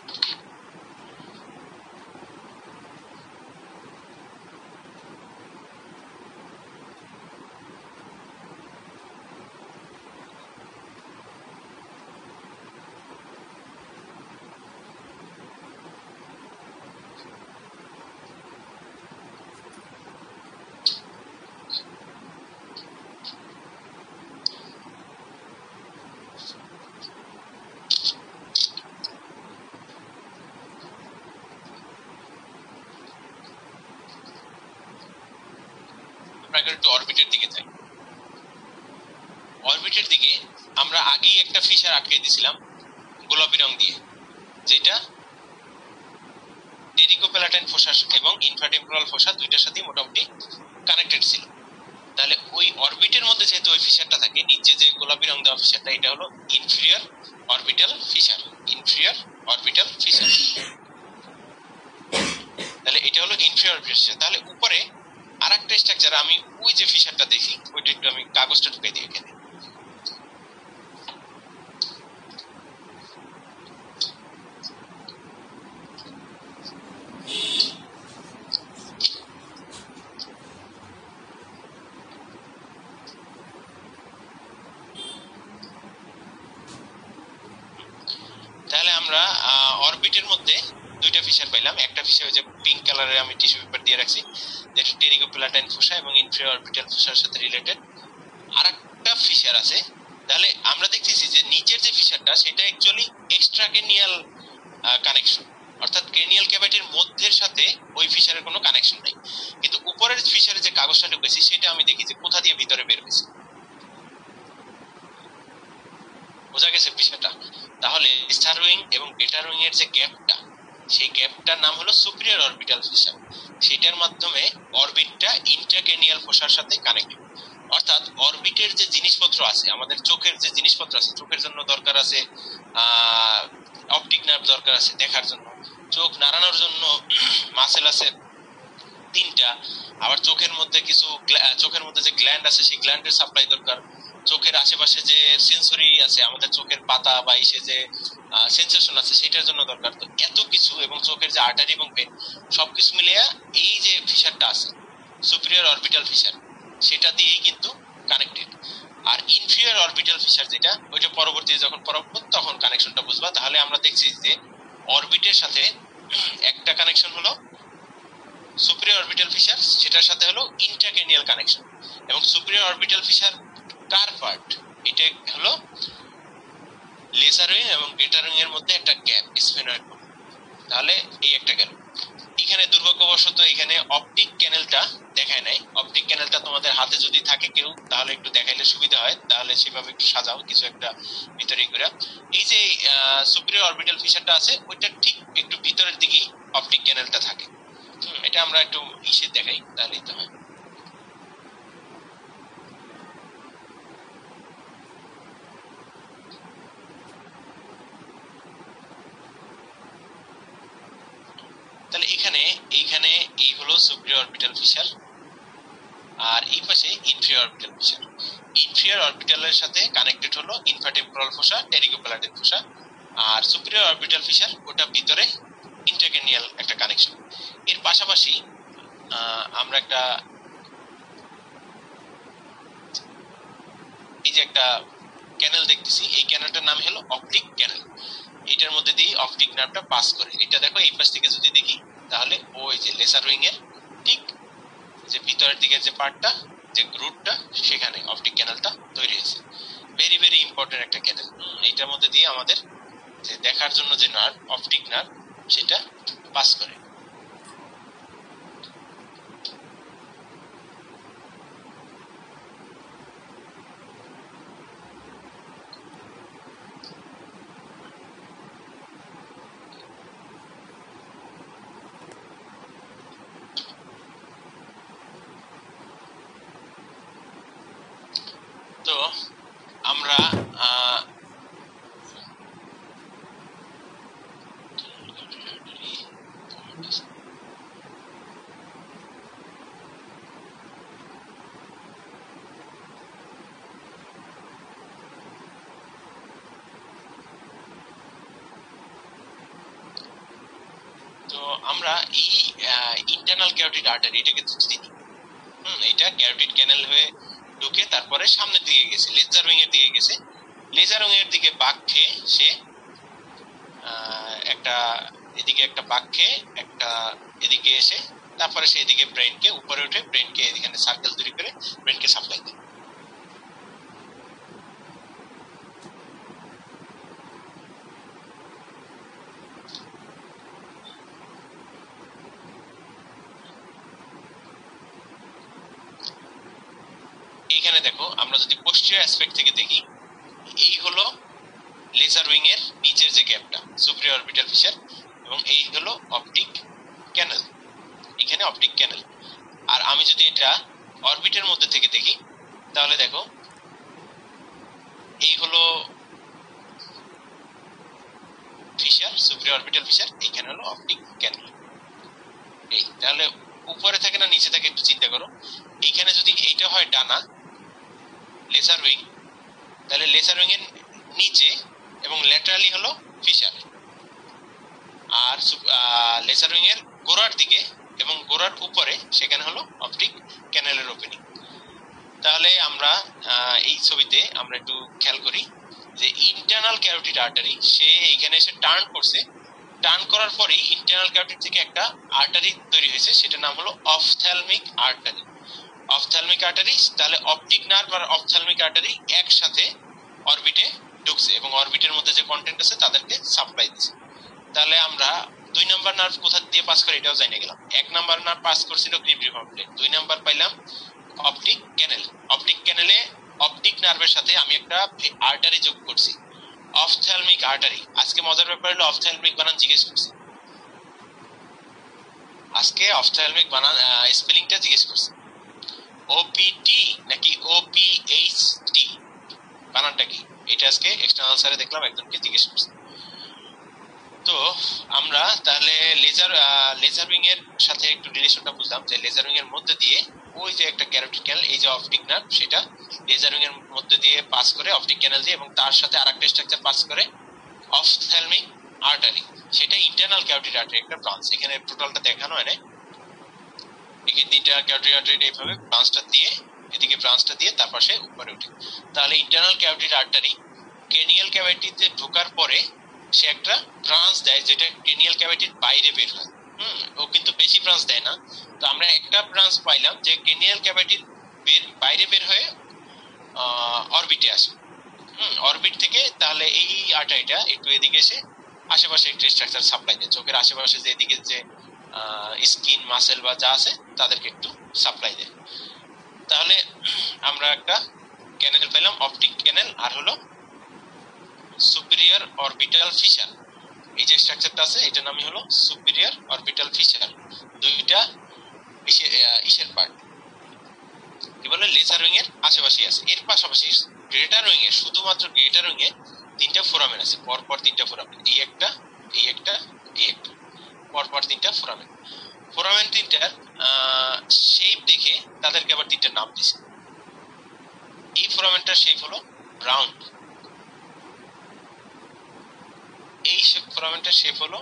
একটু অরবিটের দিকে যাই। অরবিটের দিকে আমরা আগেই একটা ফিশার আটকে দিয়েছিলাম গোলাপি রং দিয়ে, যেটা টেরিকোপ্যালাটাইন ফোসা এবং ইনফ্রাটেম্পোরাল ফোসা দুইটার সাথে মোটামুটি কানেক্টেড ছিল। তাহলে ওই অরবিটের মধ্যে যেহেতু ওই ফিশারটা থাকে, নিচে যে গোলাপি রং দেওয়া ফিশারটা, এটা হলো inferior orbital fissure, inferior orbital fissure. তাহলে এটা হলো ইনফিরিয়র ফিশার। তাহলে উপরে আরেকটা স্ট্রাকচার, আমি ওই যে ফিশারটা দেখি ওইটা একটু আমি কাগজটা ঢুকাই দিই এখানে। তাহলে আমরা অরবিটের মধ্যে দুইটা ফিশার পাইলাম। একটা ফিশার যে পিঙ্ক কালারে আমি টিস্যু পেপার দিয়ে রাখছি, যেটা টেরিকোপ্যালাটাইন ফোসা এবং ইনফিরিয়র অরবিটাল ফোসার সাথে রিলেটেড। আরেকটা ফিশার আছে। তাহলে আমরা দেখতেছি যে নিচের যে ফিশারটা সেটা অ্যাকচুয়ালি এক্সট্রাক্রেনিয়াল কানেকশন, অর্থাৎ ক্রেনিয়াল ক্যাভিটির মধ্যের সাথে ওই ফিশারের কোনো কানেকশন নাই। কিন্তু উপরের ফিশারে যে কাগজটা ঢুকেছি সেটা আমি দেখি যে কোথা দিয়ে ভিতরে বের হয়েছে। বোঝা গেছে বিষয়টা? তাহলে লেজার উইং এবং গ্রেটার উইং এর যে গ্যাপটা, সেই গ্যাপটার নাম হলো সুপিরিয়র অরবিটাল ফিশার। সেটার মাধ্যমে অরবিটটা ইন্ট্রাক্রেনিয়াল ফোসার সাথে কানেক্টেড। অর্থাৎ অরবিটের যে জিনিসপত্র আছে, আমাদের চোখের যে জিনিসপত্র আছে, চোখের জন্য দরকার আছে অপটিক নার্ভ, দরকার আছে দেখার জন্য, চোখ নাড়ানোর জন্য মাসেল আছে 3টা, আবার চোখের মধ্যে কিছু চোখের মধ্যে যে গ্ল্যান্ড আছে সেই গ্ল্যান্ডের সাপ্লাই দরকার, চোখের আশেপাশে যে সেন্সরি আছে, আমাদের চোখের পাতা বা এসে যে সেন্সেশন আছে সেটার জন্য দরকার। তো এত কিছু, এবং চোখের যে আর্টারি এবং ভেন সবকিছু মিলিয়ে এই যে ফিশারটা আছে সুপিরিয়র অরবিটাল ফিশার, সেটা দিয়েই কিন্তু কানেক্টেড। আর ইনফিরিয়র অরবিটাল ফিশার যেটা, ওইটা পরবর্তীতে যখন পড়াবো তখন কানেকশনটা বুঝবা। তাহলে আমরা দেখছি যে অরবিটের সাথে একটা কানেকশন হলো সুপিরিয়র অরবিটাল ফিশার, সেটার সাথে হলো ইন্ট্রাক্রেনিয়াল কানেকশন, এবং সুপিরিয়র অরবিটাল ফিশার কার পার্ট, এটা হলো লেজার উইং এবং গ্রেটার উইং এর মধ্যে একটা গ্যাপ, স্ফেনয়েড বোন। তাহলে এই একটা গেল। এখানে দুর্ভাগ্যবশত এখানে অপটিক ক্যানেলটা দেখায় নাই। অপটিক ক্যানেলটা তোমাদের হাতে যদি থাকে কেউ, তাহলে একটু দেখাইলে সুবিধা হয়, তাহলে সেভাবে একটু সাজাও কিছু একটা ভিতরে করে। এই যে সুপিরিয়র অরবিটাল ফিশারটা আছে, ওইটা ঠিক একটু ভিতরের দিকেই অপটিক ক্যানেলটা থাকে। এটা আমরা একটু ইসে দেখাই, তাহলেই তো হয়। তাহলে এইখানে এই হলো সুপিরিয়র অরবিটাল ফিশার, আর এই পাশে ইনফিরিয়র অরবিটাল ফিশার। ইনফিরিয়র অরবিটালের সাথে কানেক্টেড হলো ইনফ্রাটেম্পোরাল ফোসা, টেরিকোপ্যালাটাইন ফোসা, আর সুপিরিয়র অরবিটাল ফিশার ওটা ভিতরে ইন্ট্রাক্রেনিয়াল একটা কানেকশন। এর পাশাপাশি আমরা একটা এই যে একটা ক্যানেল দেখতেছি, এই ক্যানেলটার নাম হলো অপটিক ক্যানেল। এটার মধ্যে দিয়ে অপটিক নার্ভটা পাস করে। এটা দেখো এই পাশ থেকে যদি দেখি তাহলে ওই যে লেজার উইং এর ঠিক যে ভিতরের দিকের যে পার্টটা, যে গ্রুটটা, সেখানে অপটিক ক্যানেলটা তৈরি হয়েছে। ভেরি ভেরি ইম্পর্টেন্ট একটা ক্যানেল। এটার মধ্যে দিয়ে আমাদের যে দেখার জন্য যে নার্ভ, অপটিক নার্ভ, সেটা পাস করে। তো আমরা এই ইন্টারনাল ক্যারোটিড আর্টারি এটাকে চিনি। এটা ক্যারোটিড ক্যানেল হয়ে ঢুকে তারপরে সামনের দিকে গেছে, লেজার উইং এর দিকে গেছে। লেজার উইং এর দিকে বাঁক খেয়ে সে একটা এদিকে একটা বাঁক খেয়ে একটা এদিকে এসে তারপরে সে এদিকে ব্রেনকে উপরে উঠে ব্রেনকে এখানে সার্কেল তৈরি করে ব্রেনকে সাপ্লাই দেয়। এখানে দেখো আমরা যদি পোস্টেরিয়র অ্যাসপেক্ট থেকে দেখি, এই হলো লেজার উইং এর নিচের যে গ্যাপটা সুপিরিয়র অরবিটাল ফিশার, এবং এই হলো অপটিক ক্যানেল, এখানে অপটিক ক্যানেল। আর আমি যদি এটা অরবিটের মধ্যে থেকে দেখি তাহলে দেখো এই হলো ফিশার, সুপিরিয়র অরবিটাল ফিশার, এইখানে হলো অপটিক ক্যানেল। এই তাহলে উপরে থাকে না নিচে থাকে একটু চিন্তা করো। এইখানে যদি এইটা হয় ডানা লেজার উইং, তাহলে লেজার উইং এর নিচে এবং ল্যাটারালি হলো ফিশার, আর লেজার উইং এর গোড়ার দিকে এবং গোড়ার উপরে সেখানে হলো অপটিক ক্যানেলের ওপেনিং। তাহলে আমরা এই ছবিতে আমরা একটু খেয়াল করি যে ইন্টারনাল ক্যারোটিড আর্টারি সে এইখানে এসে টার্ন করছে, টার্ন করার পরেই ইন্টারনাল ক্যারোটিড থেকে একটা আর্টারি তৈরি হয়েছে, সেটার নাম হলো অফথ্যালমিক আর্টারি। অফথ্যালমিক আর্টারি, তাহলে অপটিক নার্ভ আর অফথ্যালমিক আর্টারি একসাথে অরবিটে ঢুকছে এবং অরবিটের মধ্যে যে কন্টেন্ট আছে তাদেরকে সাপ্লাই দিচ্ছে। তাহলে আমরা 2 নাম্বার নার্ভ কোথা দিয়ে পাস করে এটাও জানিয়ে গেলাম। 1 নাম্বার নার্ভ পাস করছিল ক্রিব্রিফর্ম প্লেট, 2 নাম্বার পাইলাম অপটিক ক্যানেল। অপটিক ক্যানেলে অপটিক নার্ভের সাথে আমি একটা আর্টারি যোগ করছি, অফথ্যালমিক আর্টারি। আজকে মজার ব্যাপার হলো অফথ্যালমিক বানান জিজ্ঞেস করছি, আজকে অফথ্যালমিক বানান স্পেলিংটা জিজ্ঞেস করছি, ওপিটি নাকি ওপিএইচটি বানানটা কি, এটা আজকে এক্সটার্নাল স্যারে দেখলাম একজনকে জিজ্ঞেস করছি। তো আমরা তাহলে লেজার উইং এর সাথে একটু রিলেশনটা বুঝলাম যে লেজার উইং এর মধ্যে দিয়ে ওই যে একটা ক্যারোটিড ক্যানেল, এই যে অপটিক নার্ভ, সেটা লেজার উইং এর মধ্যে দিয়ে পাস করে অপটিক ক্যানেল দিয়ে, এবং তার সাথে আরেকটা স্ট্রাকচার পাস করে অফথ্যালমিক আর্টারি, সেটা ইন্টারনাল ক্যারোটিড আর্টারি একটা ব্রাঞ্চ। এখানে টোটালটা দেখানো হয় না, এখানে ইন্টারনাল ক্যারোটিড আর্টারি এইভাবে ব্রাঞ্চটা দিয়ে এদিকে ব্রাঞ্চটা দিয়ে তারপর সে উপরে ওঠে। তাহলে ইন্টারনাল ক্যারোটিড আর্টারি ক্রেনিয়াল ক্যাভিটিতে ঢোকার পরে সে একটা ব্রাঞ্চ দেয় যেটা ক্রেনিয়াল ক্যাভিটির বাইরে বের হয়। ও কিন্তু বেশি ব্রাঞ্চ দেয় না। তো আমরা একটা ব্রাঞ্চ পাইলাম যে ক্রেনিয়াল ক্যাভিটির বাইরে বের হয়ে অরবিটে আসে। অরবিট থেকে তাহলে এই আর্টারিটা একটু এদিকে এসে আশেপাশে একটা স্ট্রাকচার সাপ্লাই দেয়, চোখের আশেপাশে যে এদিকে যে স্কিন মাসেল বা যা আছে তাদেরকে একটু সাপ্লাই দেয়। তাহলে আমরা একটা ক্যানেল পেলাম অপটিক ক্যানেল, আর হলো সুপিরিয়র অরবিটাল ফিশার। এই যে স্ট্রাকচারটা আছে এটার নামই হলো সুপিরিয়র অরবিটাল ফিশার। দুইটা ইসের পার্ট কি বলে লেজার উইং এর আশেপাশে আছে। এর পাশাপাশি গ্রেটার উইং এর, শুধুমাত্র গ্রেটার উইং এ 3টা ফোরামেন আছে, পরপর 3টা ফোরামেন, এই একটা এই একটা এই একটা, পরপর 3টা ফোরামেন। ফোরামেন 3টার শেপ দেখে তাদেরকে আবার 3টা নাম দিয়েছে। এই ফোরামেনটার শেপ হলো রাউন্ড, এই ফোরামেনটার শেপ হলো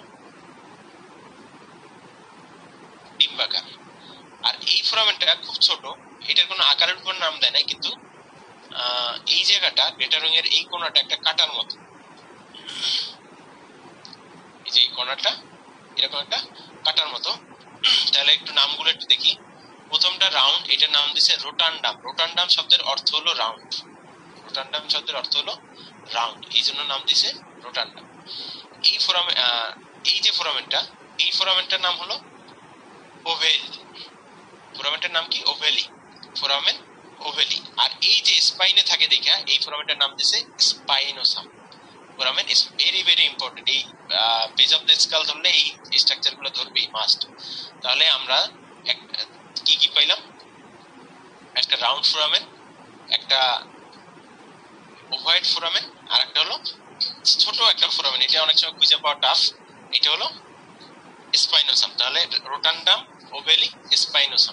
ডিম্বাকার, আর এই ফোরামেনটা খুব ছোট, এটার কোনো আকারের উপর নাম দেয় না, কিন্তু এই জায়গাটা গ্রেটার উইং এর এই কোণাটা একটা কাটার মতো, এই যে এই কোণাটা এরকম একটা কাটার মতো। তাহলে একটু নামগুলো একটু দেখি। প্রথমটা রাউন্ড, এটার নাম দিছে রোটান্ডাম। রোটান্ডাম শব্দের অর্থ হলো রাউন্ড, রোটান্ডাম শব্দের অর্থ হলো রাউন্ড, এই জন্য নাম দিছে রোটান্ডাম। এই ফোরামে এই যে ফোরামেনটা, এই ফোরামেনটার নাম হলো ওভেল। ফোরামেনটার নাম কি? ওভেলি, ফোরামেন ওভেলি। আর এই যে স্পাইনে থাকে দেখা এই ফোরামেনটার নাম দিছে spinosum. Foramen is very very important, এই বেজ অফ দ্য স্কাল ধরলে এই স্ট্রাকচার গুলো ধরবেই মাস্ট। তাহলে আমরা কি কি পাইলাম? একটা রাউন্ড ফোরামেন, একটা ওভাইড ফোরামেন, আর একটা হলো ছোট একটা ফোরামেন, এটা অনেক সময় খুঁজে পাওয়া টাফ, এটা হলো স্পাইনোসাম। তাহলে রোটান্ডাম, ওভেলি, স্পাইনোসাম।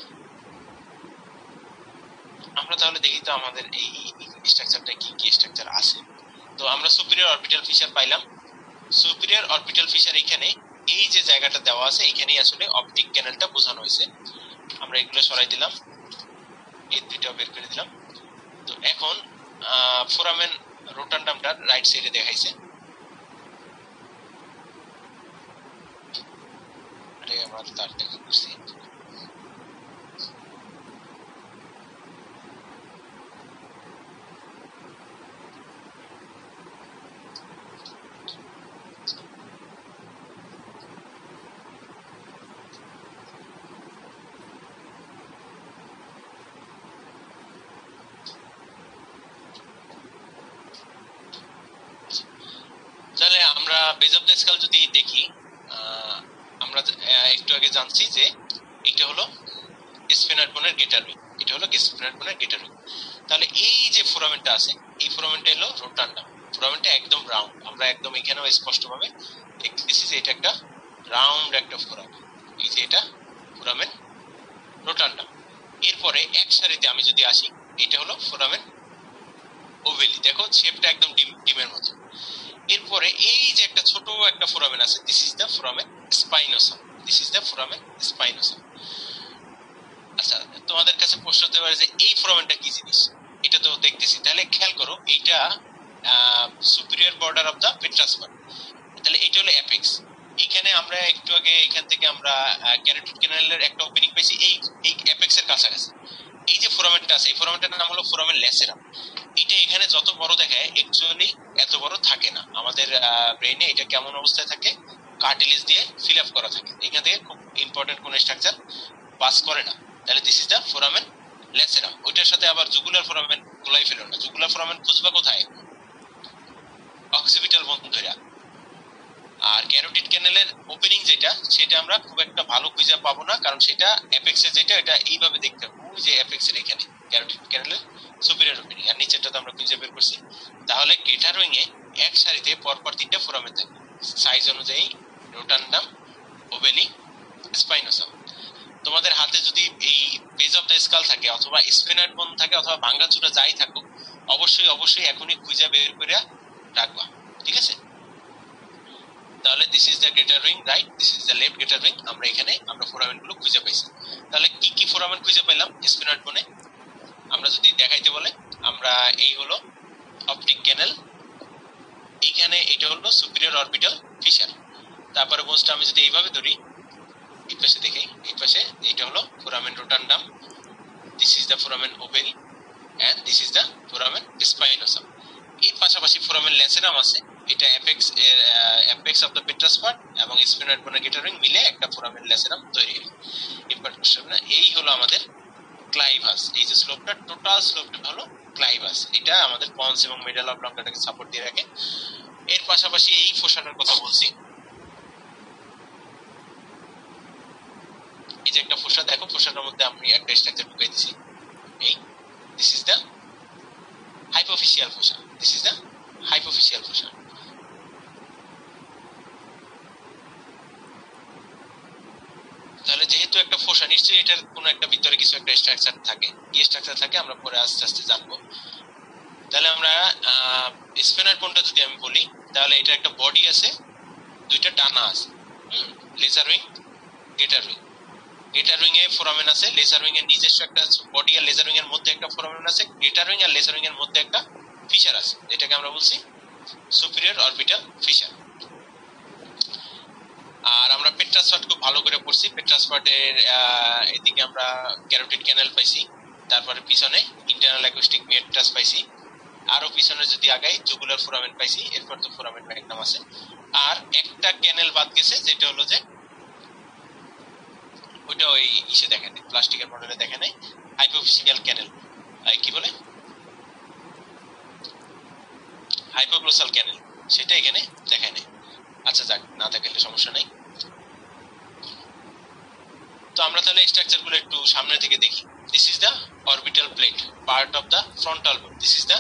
আমরা তাহলে দেখি তো আমাদের এই স্ট্রাকচারটা কি কি স্ট্রাকচার আছে। তো আমরা সুপিরিয়র অরবিটাল ফিশার পাইলাম। সুপিরিয়র অরবিটাল ফিশার এখানে এই যে জায়গাটা দেওয়া আছে এখানেই আসলে অপটিক ক্যানেলটা বোঝানো হয়েছে। আমরা এগুলো সরাই দিলাম, এই দুইটা বের করে দিলাম। তো এখন ফোরামেন রোটান্ডামটা রাইট সাইডে দেখাইছে। এটা আমরা তার দেখা করছি। তাহলে আমরা বেজ অফ দ্য স্কাল যদি দেখি, আমরা একটু আগে জানছি যে এটা হলো স্পিনার বোনের গেটার উইং, এটা হলো স্পিনার বোনের গেটার উইং। তাহলে এই যে ফোরামেনটা আছে এই ফোরামেনটা হলো রোটান্ডাম। ফোরামেনটা একদম রাউন্ড, আমরা একদম এখানেও স্পষ্টভাবে দেখতেছি যে এটা একটা রাউন্ড একটা ফোরামেন। এই যে এটা ফোরামেন রোটান্ডাম। এরপরে এক সারিতে আমি যদি আসি, এটা হলো ফোরামেন ওভেলি। দেখো শেপটা একদম ডিমের মতো। এরপরে এই যে একটা ছোট একটা ফোরামেন আছে, this is the foramen spinosum. This is the foramen spinosum. আচ্ছা, তোমাদের কাছে প্রশ্ন হতে পারে যে এই ফোরামেনটা কি জিনিস, এটা তো দেখতেছি। তাহলে খেয়াল করো, এইটা superior border of the petrous part. তাহলে এটা হলো অ্যাপেক্স। এখানে আমরা একটু আগে এখান থেকে আমরা ক্যারোটিড ক্যানেলের একটা ওপেনিং পেয়েছি এই এই অ্যাপেক্স এর কাছাকাছি। এই যে ফোরামেনটা আছে এই ফোরামেনটার নাম হলো ফোরামেন ল্যাসেরাম। এটা এখানে যত বড় দেখায় অ্যাকচুয়ালি এত বড় থাকে না। আমাদের ব্রেইনে এটা কেমন অবস্থায় থাকে, কার্টিলেজ দিয়ে ফিল আপ করা থাকে। এখান থেকে খুব ইম্পর্টেন্ট কোন স্ট্রাকচার পাস করে না। তাহলে this is the foramen lacerum. ওইটার সাথে আবার জুগুলার ফোরামেন গোলাই ফেলো না। জুগুলার ফোরামেন খুঁজবা কোথায়? অক্সিপিটাল বোন ধইরা। আর ক্যারোটিড ক্যানেলের ওপেনিং যেটা, সেটা আমরা খুব একটা ভালো খুঁজে পাবো না, কারণ সেটা অ্যাপেক্সের যেটা এটা এইভাবে দেখতে হবে। ওই যে অ্যাপেক্সের এখানে ক্যারোটিড ক্যানেলের সুপিরিয়র ওপেনিং, আর নিচেরটা তো আমরা খুঁজে বের করছি। তাহলে গেটার উইং এ এক সারিতে পরপর তিনটা ফোরামেন থাকবে সাইজ অনুযায়ী, রোটান্ডাম, ওভেলি, স্পাইনোসাম। তোমাদের হাতে যদি এই বেজ অফ দ্য স্কাল থাকে অথবা স্পিনার বোন থাকে অথবা ভাঙ্গাচুরা যাই থাকুক, অবশ্যই অবশ্যই এখনই খুঁজে বের করে রাখবা, ঠিক আছে? তাহলে this is the greater wing, right, this is the left greater wing. আমরা এখানে আমরা ফোরামেন গুলো খুঁজে পাইছি। তাহলে কি কি ফোরামেন খুঁজে পেলাম স্পিনার বোনে? আমরা যদি দেখাইতে বলে, আমরা এই হলো অপটিক ক্যানেল, এইখানে এটা হলো সুপিরিয়র অরবিটাল ফিশার। তারপরে বোনসটা আমি যদি এইভাবে ধরি, এই পাশে দেখি, এই পাশে এটা হলো foramen rotundum, this is the foramen ovale, and this is the foramen spinosum. এই পাশাপাশি ফোরামেন ল্যাসেরাম আছে, এটা apex of the petrous part এবং স্পিনার বোনের গেটার উইং মিলে একটা ফোরামেন ল্যাসেরাম তৈরি হলো। এবার এই হলো আমাদের ক্লাইভাস। এই যে স্লোপটা, টোটাল স্লোপটা হলো ক্লাইভাস। এটা আমাদের পন্স এবং মিডল অফ লঙ্কাটাকে সাপোর্ট দিয়ে রাখে। এর পাশাপাশি এই ফোসাটার কথা বলছি, এই যে একটা ফোসা, দেখো ফোসাটার মধ্যে আমি একটা স্ট্রাকচার ঢুকাই দিছি। এই this is the hypophyseal fossa, this is the hypophyseal fossa. তাহলে যেহেতু একটা ফোসা, নিশ্চয়ই এটার কোনো একটা ভিতরে কিছু একটা স্ট্রাকচার থাকে। কি স্ট্রাকচার থাকে আমরা পরে আস্তে আস্তে জানবো। তাহলে আমরা স্পিনার কোনটা যদি আমি বলি, তাহলে এটা একটা বডি আছে, দুইটা ডানা আছে, lesser wing, greater wing. Greater wing এ ফোরামেন আছে, লেজার উইং এর নিজস্ব একটা বডি আর লেজার উইং এর মধ্যে একটা ফোরামেন আছে, গেটার উইং আর লেজার উইং এর মধ্যে একটা ফিশার আছে, এটাকে আমরা বলছি সুপিরিয়র অরবিটাল ফিশার। আর আমরা পেট্রাস পার্ট খুব ভালো করে পড়ছি। পেট্রাস পার্টের এদিকে আমরা ক্যারোটিড ক্যানেল পাইছি, তারপরে পিছনে ইন্টারনাল অ্যাকুস্টিক মেট্রাস পাইছি, আরো পিছনে যদি আগাই জুগুলার ফোরামেন পাইছি, এরপর তো ফোরামেন ম্যাগনাম আছে। আর একটা ক্যানেল বাদ গেছে, যেটা হলো যে ওইটা ওই ইসে দেখে নেই, প্লাস্টিকের মডেলে দেখে নেই, হাইপোফিশিয়াল ক্যানেল, কি বলে হাইপোগ্লোসাল ক্যানেল, সেটা এখানে দেখায় নেই। আচ্ছা যাক, না দেখাইলে সমস্যা নাই। তো আমরা তাহলে স্ট্রাকচার গুলো একটু সামনে থেকে দেখি। This is the orbital plate, part of the frontal bone. This is the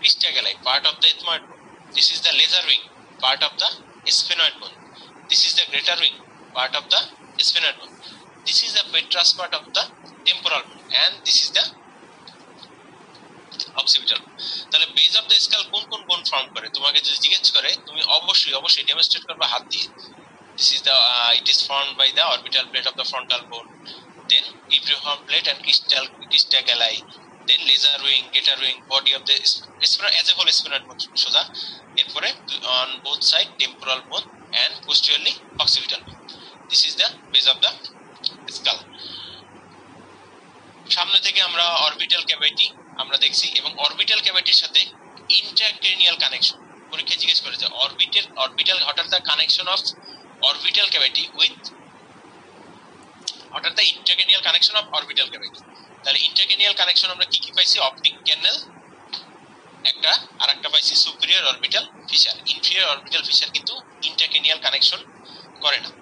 cristagalli, part of the ethmoid bone. This is the laser wing, part of the sphenoid bone. This is the greater wing part of the sphenoid bone. This is the petrous part of the temporal bone and this is the occipital. তাহলে base of the skull কোন কোন বোন form করে তোমাকে যদি জিজ্ঞেস করে তুমি অবশ্যই ডেমনস্ট্রেট করবে হাত দিয়ে। This is the it is formed by the orbital plate of the frontal bone, then epiphyseal plate and crista galli, then laser wing, greater wing, body of the as a whole sphenoid bone সোজা, এরপরে on both side temporal bone and posteriorly occipital bone. This is the base of the skull. সামনে থেকে আমরা orbital cavity আমরা দেখছি এবং orbital ক্যাভিটির সাথে intracranial connection পরীক্ষায় জিজ্ঞেস করে যে অরবিটাল হঠাৎ the connection of orbital cavity with what are the intracranial connection of orbital cavity. তাহলে intracranial connection আমরা কি কি পাইছি? অপটিক ক্যানেল একটা আর একটা পাইছি superior orbital fissure. Inferior orbital fissure কিন্তু intracranial কানেকশন করে না।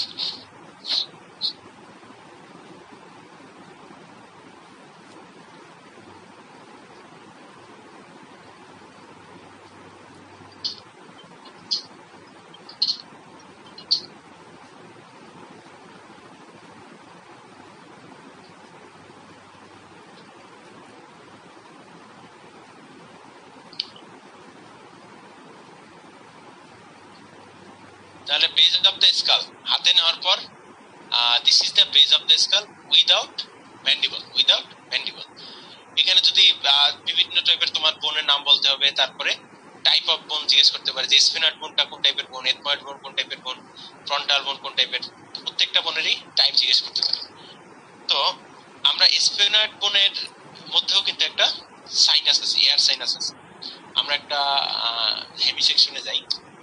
তাহলে বেজ অফ দ্য স্কাল হাতে নেওয়ার পর this is the base of the skull without mandible. এখানে যদি বিভিন্ন টাইপের তোমার বোনের নাম বলতে হবে, তারপরে টাইপ অফ বোন জিজ্ঞেস করতে পারে যে স্ফিনয়েড বোনটা কোন টাইপের বোন, এথময়েড বোন কোন টাইপের বোন, ফ্রন্টাল বোন কোন টাইপের, প্রত্যেকটা বোনেরই টাইপ জিজ্ঞেস করতে পারে। তো আমরা স্ফিনয়েড বোনের মধ্যেও কিন্তু একটা সাইনাস আছে, এয়ার সাইনাস আছে। আমরা একটা হেমি সেকশনে যাই।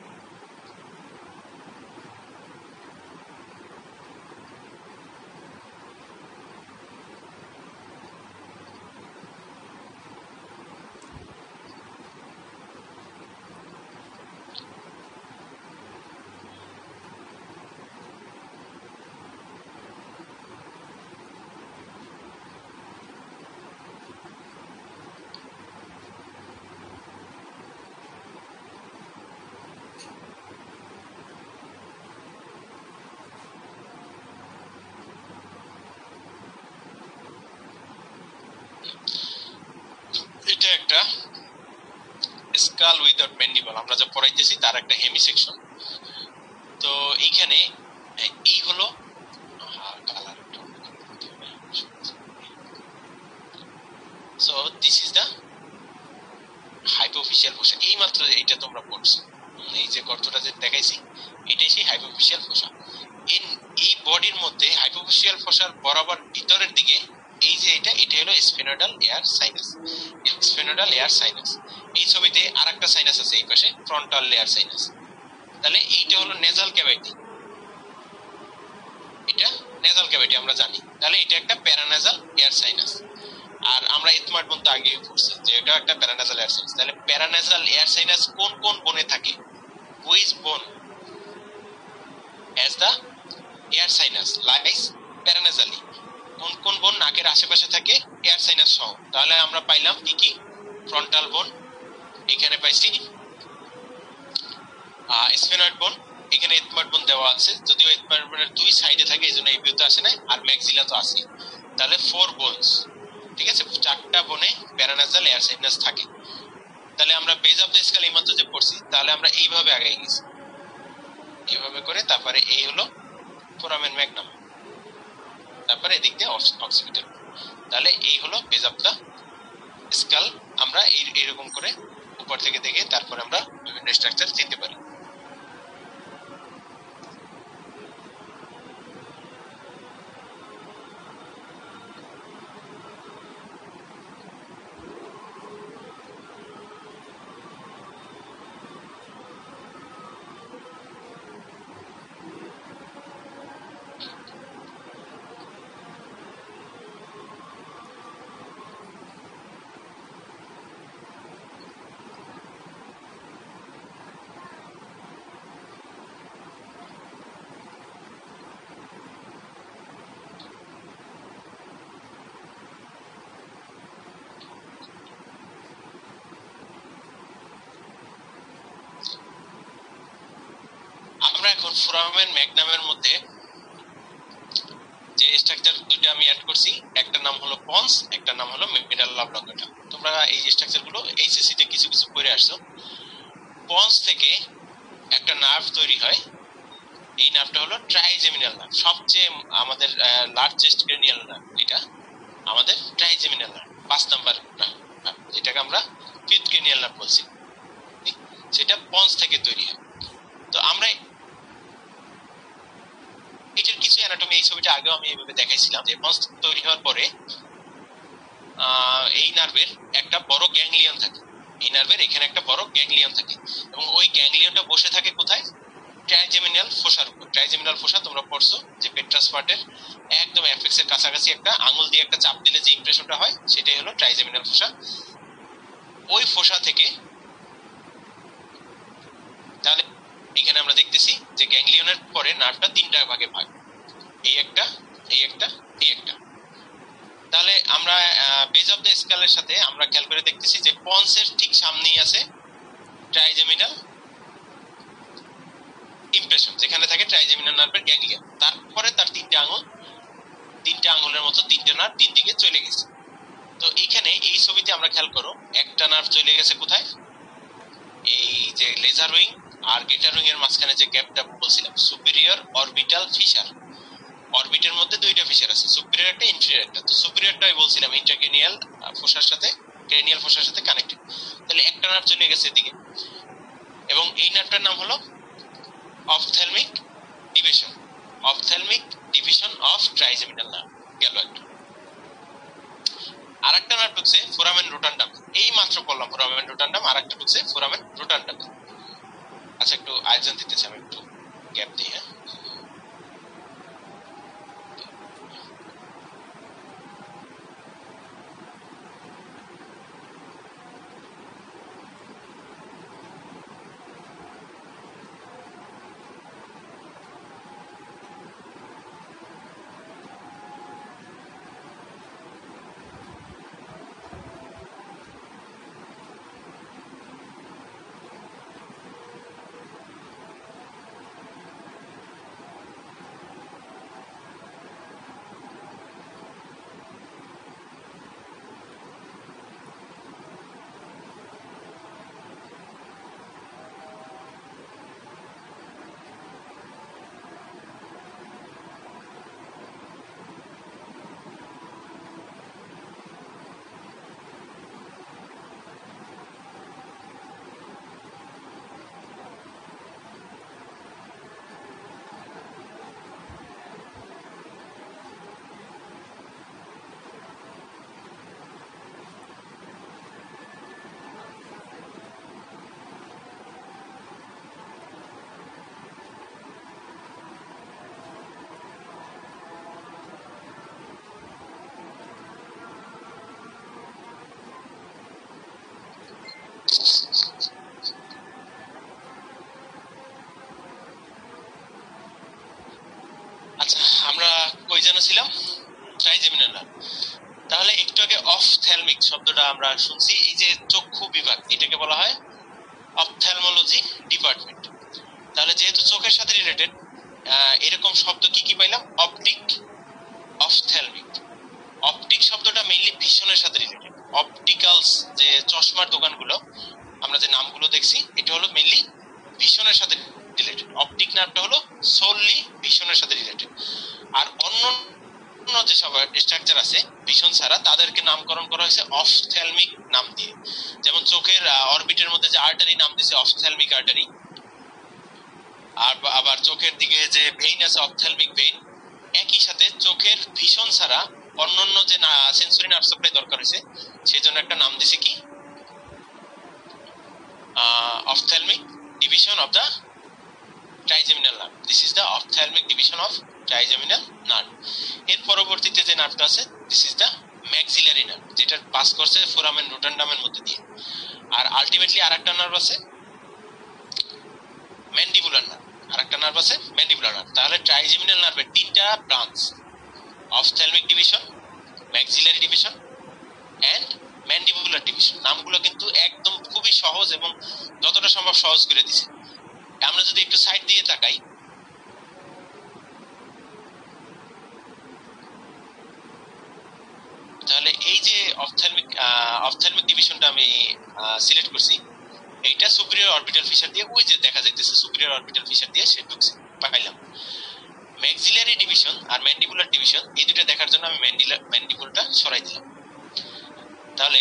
এটা একটা স্কাল উইদাউট ম্যান্ডিবল আমরা যা পড়াইতেছি তার একটা হেমি সেকশন। তো এইখানে এই হলো so this is the hypophyseal fossa. এই মাত্র এইটা তোমরা পড়ছো, এই যে গর্তটা যে দেখাইছি এটাই সেই হাইপোফিশিয়াল ফোসা। এই বডির মধ্যে হাইপোফিশিয়াল ফোসার বরাবর ভিতরের দিকে এই যে এটা হলো sphenoidal air sinus. Sphenoidal air sinus. এই ছবিতে আরেকটা সাইনাস আছে এই পাশে, ফ্রন্টাল এয়ার সাইনাস। তাহলে এইটা হলো নেজাল ক্যাভিটি, এটা নেজাল ক্যাভিটি আমরা জানি। তাহলে এটা একটা প্যারানেজাল এয়ার সাইনাস। আর আমরা এথময়েড বোন তো আগেই পড়ছি যে এটা একটা প্যারানেজাল এয়ার সাইনাস। তাহলে প্যারানেজাল এয়ার সাইনাস কোন কোন বোনে থাকে? হুইচ বোন as the ear sinus lies paranasally? কোন কোন বোন নাকের আশেপাশে থাকে এয়ার সাইনাস সহ? তাহলে আমরা পাইলাম কি কি? ফ্রন্টাল বোন, এখানে পাইছি স্ফিনয়েড বোন, এখানে এথময়েড বোন দেওয়া আছে, যদিও এথময়েড বোনের দুই সাইডে থাকে এইজন্য এই ভিউতে আসে না, আর ম্যাক্সিলা তো আছে। তাহলে 4 বোনস, ঠিক আছে, 4টা বোনে প্যারানেজাল এয়ার সাইনাস থাকে। তাহলে আমরা বেজ অফ দ্য স্কাল এইমাত্র যে পড়ছি, তাহলে আমরা এইভাবে আগাই গেছি, এইভাবে করে। তারপরে এই হলো ফোরামেন ম্যাগনাম, তারপরে এদিক দিয়ে অক্সিপিটাল। তাহলে এই হলো বেজ অফ দ্য স্কাল। আমরা এইরকম করে উপর থেকে দেখে তারপর আমরা বিভিন্ন স্ট্রাকচার চিনতে পারি। আমরা এখন ফোরামেন ম্যাগনামের মধ্যে যে স্ট্রাকচার দুটো আমি অ্যাড করছি, একটা নাম হলো পন্স, একটা নাম হলো মেডাল অবলঙ্গটা। তোমরা এই স্ট্রাকচার গুলো এইচএসসি তে কিছু কিছু পড়ে আসছো। পন্স থেকে একটা নার্ভ তৈরি হয়, এই নার্ভটা হলো ট্রাইজেমিনাল নার্ভ, সবচেয়ে আমাদের লার্জেস্ট ক্রেনিয়াল নার্ভ। এটা আমাদের ট্রাইজেমিনাল নার্ভ, 5 নাম্বার নার্ভ, যেটাকে আমরা ফিফথ ক্রেনিয়াল নার্ভ বলছি, সেটা পন্স থেকে তৈরি হয়। তো আমরা এটার কিছু অ্যানাটমি এই ছবিটা আগেও আমি এইভাবে দেখাইছিলাম যে পন্স তৈরি হওয়ার পরে এই নার্ভের একটা বড় গ্যাংলিয়ন থাকে, এই নার্ভের এখানে একটা বড় গ্যাংলিয়ন থাকে এবং ওই গ্যাংলিয়নটা বসে থাকে কোথায়? ট্রাইজেমিনাল ফোসার উপর। ট্রাইজেমিনাল ফোসা তোমরা পড়ছো যে পেট্রাস পার্টের একদম অ্যাপেক্স এর কাছাকাছি একটা আঙুল দিয়ে একটা চাপ দিলে যে ইমপ্রেশনটা হয় সেটাই হলো ট্রাইজেমিনাল ফোসা। ওই ফোসা থেকে তাহলে এখানে আমরা দেখতেছি যে গ্যাংলিয়নের পরে নার্ভটা 3টা ভাগে ভাগ, এই একটা, এই একটা, এই একটা। তাহলে আমরা বেজ অফ দ্য স্কেলের সাথে আমরা খেয়াল করে দেখতেছি যে পন্সের ঠিক সামনেই আছে ট্রাইজেমিনাল ইমপ্রেশন, যেখানে থাকে ট্রাইজেমিনাল নার্ভের গ্যাংলিয়ন। তারপরে তার 3টে আঙুল, 3টে আঙুলের মতো 3টে নার্ভ 3 দিকে চলে গেছে। তো এইখানে এই ছবিতে আমরা খেয়াল করো একটা নার্ভ চলে গেছে কোথায়? এই যে লেজার উইং আর গেটার উইং এর মাঝখানে যে গ্যাপটা বলছিলাম, সুপিরিয়র অরবিটাল ফিশার। অরবিটের মধ্যে 2টা ফিশার আছে, সুপিরিয়র একটা, ইনফেরিয়র একটা। তো সুপিরিয়রটাই বলছিলাম ইন্ট্রাক্রেনিয়াল ফোসার সাথে, ক্রেনিয়াল ফোসার সাথে কানেক্টেড। তাহলে একটা নার্ভ চলে গেছে এদিকে এবং এই নার্ভটার নাম হলো ophthalmic division, ophthalmic division of trigeminal nerve গেল একটা। আরেকটা নার্ভ ঢুকছে ফোরামেন রোটান্ডাম, এই মাত্র বললাম ফোরামেন রোটান্ডাম, আরেকটা ঢুকছে ফোরামেন রোটান্ডাম। আচ্ছা একটু আয়োজন দিতেছি, আমি একটু গ্যাপ দিই। হ্যাঁ, আচ্ছা আমরা কই যেন ছিলাম? Trigeminal nerve. তাহলে একটু আগে অফথ্যালমিক শব্দটা আমরা শুনছি, এই যে চক্ষু বিভাগ, এটাকে বলা হয় অপথ্যালমোলজি ডিপার্টমেন্ট। তাহলে যেহেতু চোখের সাথে রিলেটেড, এরকম শব্দ কি কি পাইলাম? Optic, ophthalmic. অপটিক শব্দটা মেইনলি ভিশনের সাথে রিলেটেড। অপটিক্যালস যে চশমার দোকানগুলো আমরা যে নামগুলো দেখছি, এটা হলো মেইনলি ভিশনের সাথে রিলেটেড। অপটিক নার্ভটা হলো সোললি ভিশনের সাথে রিলেটেড। আর অন্য যে সব স্ট্রাকচার আছে ভিশন ছাড়া, তাদেরকে নামকরণ করা হয়েছে অফথ্যালমিক নাম দিয়ে। যেমন চোখের অরবিটের মধ্যে যে আর্টারি নাম দিয়েছে অফথ্যালমিক আর্টারি, আর আবার চোখের দিকে যে ভেইন আছে অপথ্যালমিক ভেইন। একই সাথে চোখের ভিশন ছাড়া অন্যান্য যে সেন্সরি নার্ভ সাপ্লাই দরকার হয়েছে, সেই জন্য একটা নাম দিয়েছে কি? ophthalmic division of the trigeminal nerve. This is the ophthalmic division of trigeminal nerve. এর পরবর্তীতে যে নার্ভটা আছে, this is the maxillary nerve, যেটা পাস করছে ফোরামেন রোটান্ডামের মধ্যে দিয়ে। আর আলটিমেটলি আরেকটা নার্ভ আছে ম্যান্ডিবুলার নার্ভ, আরেকটা নার্ভ আছে ম্যান্ডিবুলার নার্ভ। তাহলে ট্রাইজেমিনাল নার্ভের 3টা branch, ophthalmic division, maxillary division and mandibular division. নামগুলো কিন্তু একদম খুবই সহজ এবং যতটা সম্ভব সহজ করে দিছে। আমরা যদি একটু সাইড দিয়ে তাকাই, অপথ্যালমিক ডিভিশনটা আমি সিলেক্ট করছি, এইটা সুপিরিয়র অরবিটাল ফিশার দিয়ে, ওই যে দেখা যাইতেছে সুপিরিয়র অরবিটাল ফিশার দিয়ে সে ঢুকছে, পাইলাম। ম্যাক্সিলারি ডিভিশন আর ম্যান্ডিবুলার ডিভিশন এই দুটো দেখার জন্য আমি ম্যান্ডিবুলটা সরাই দিলাম। তাহলে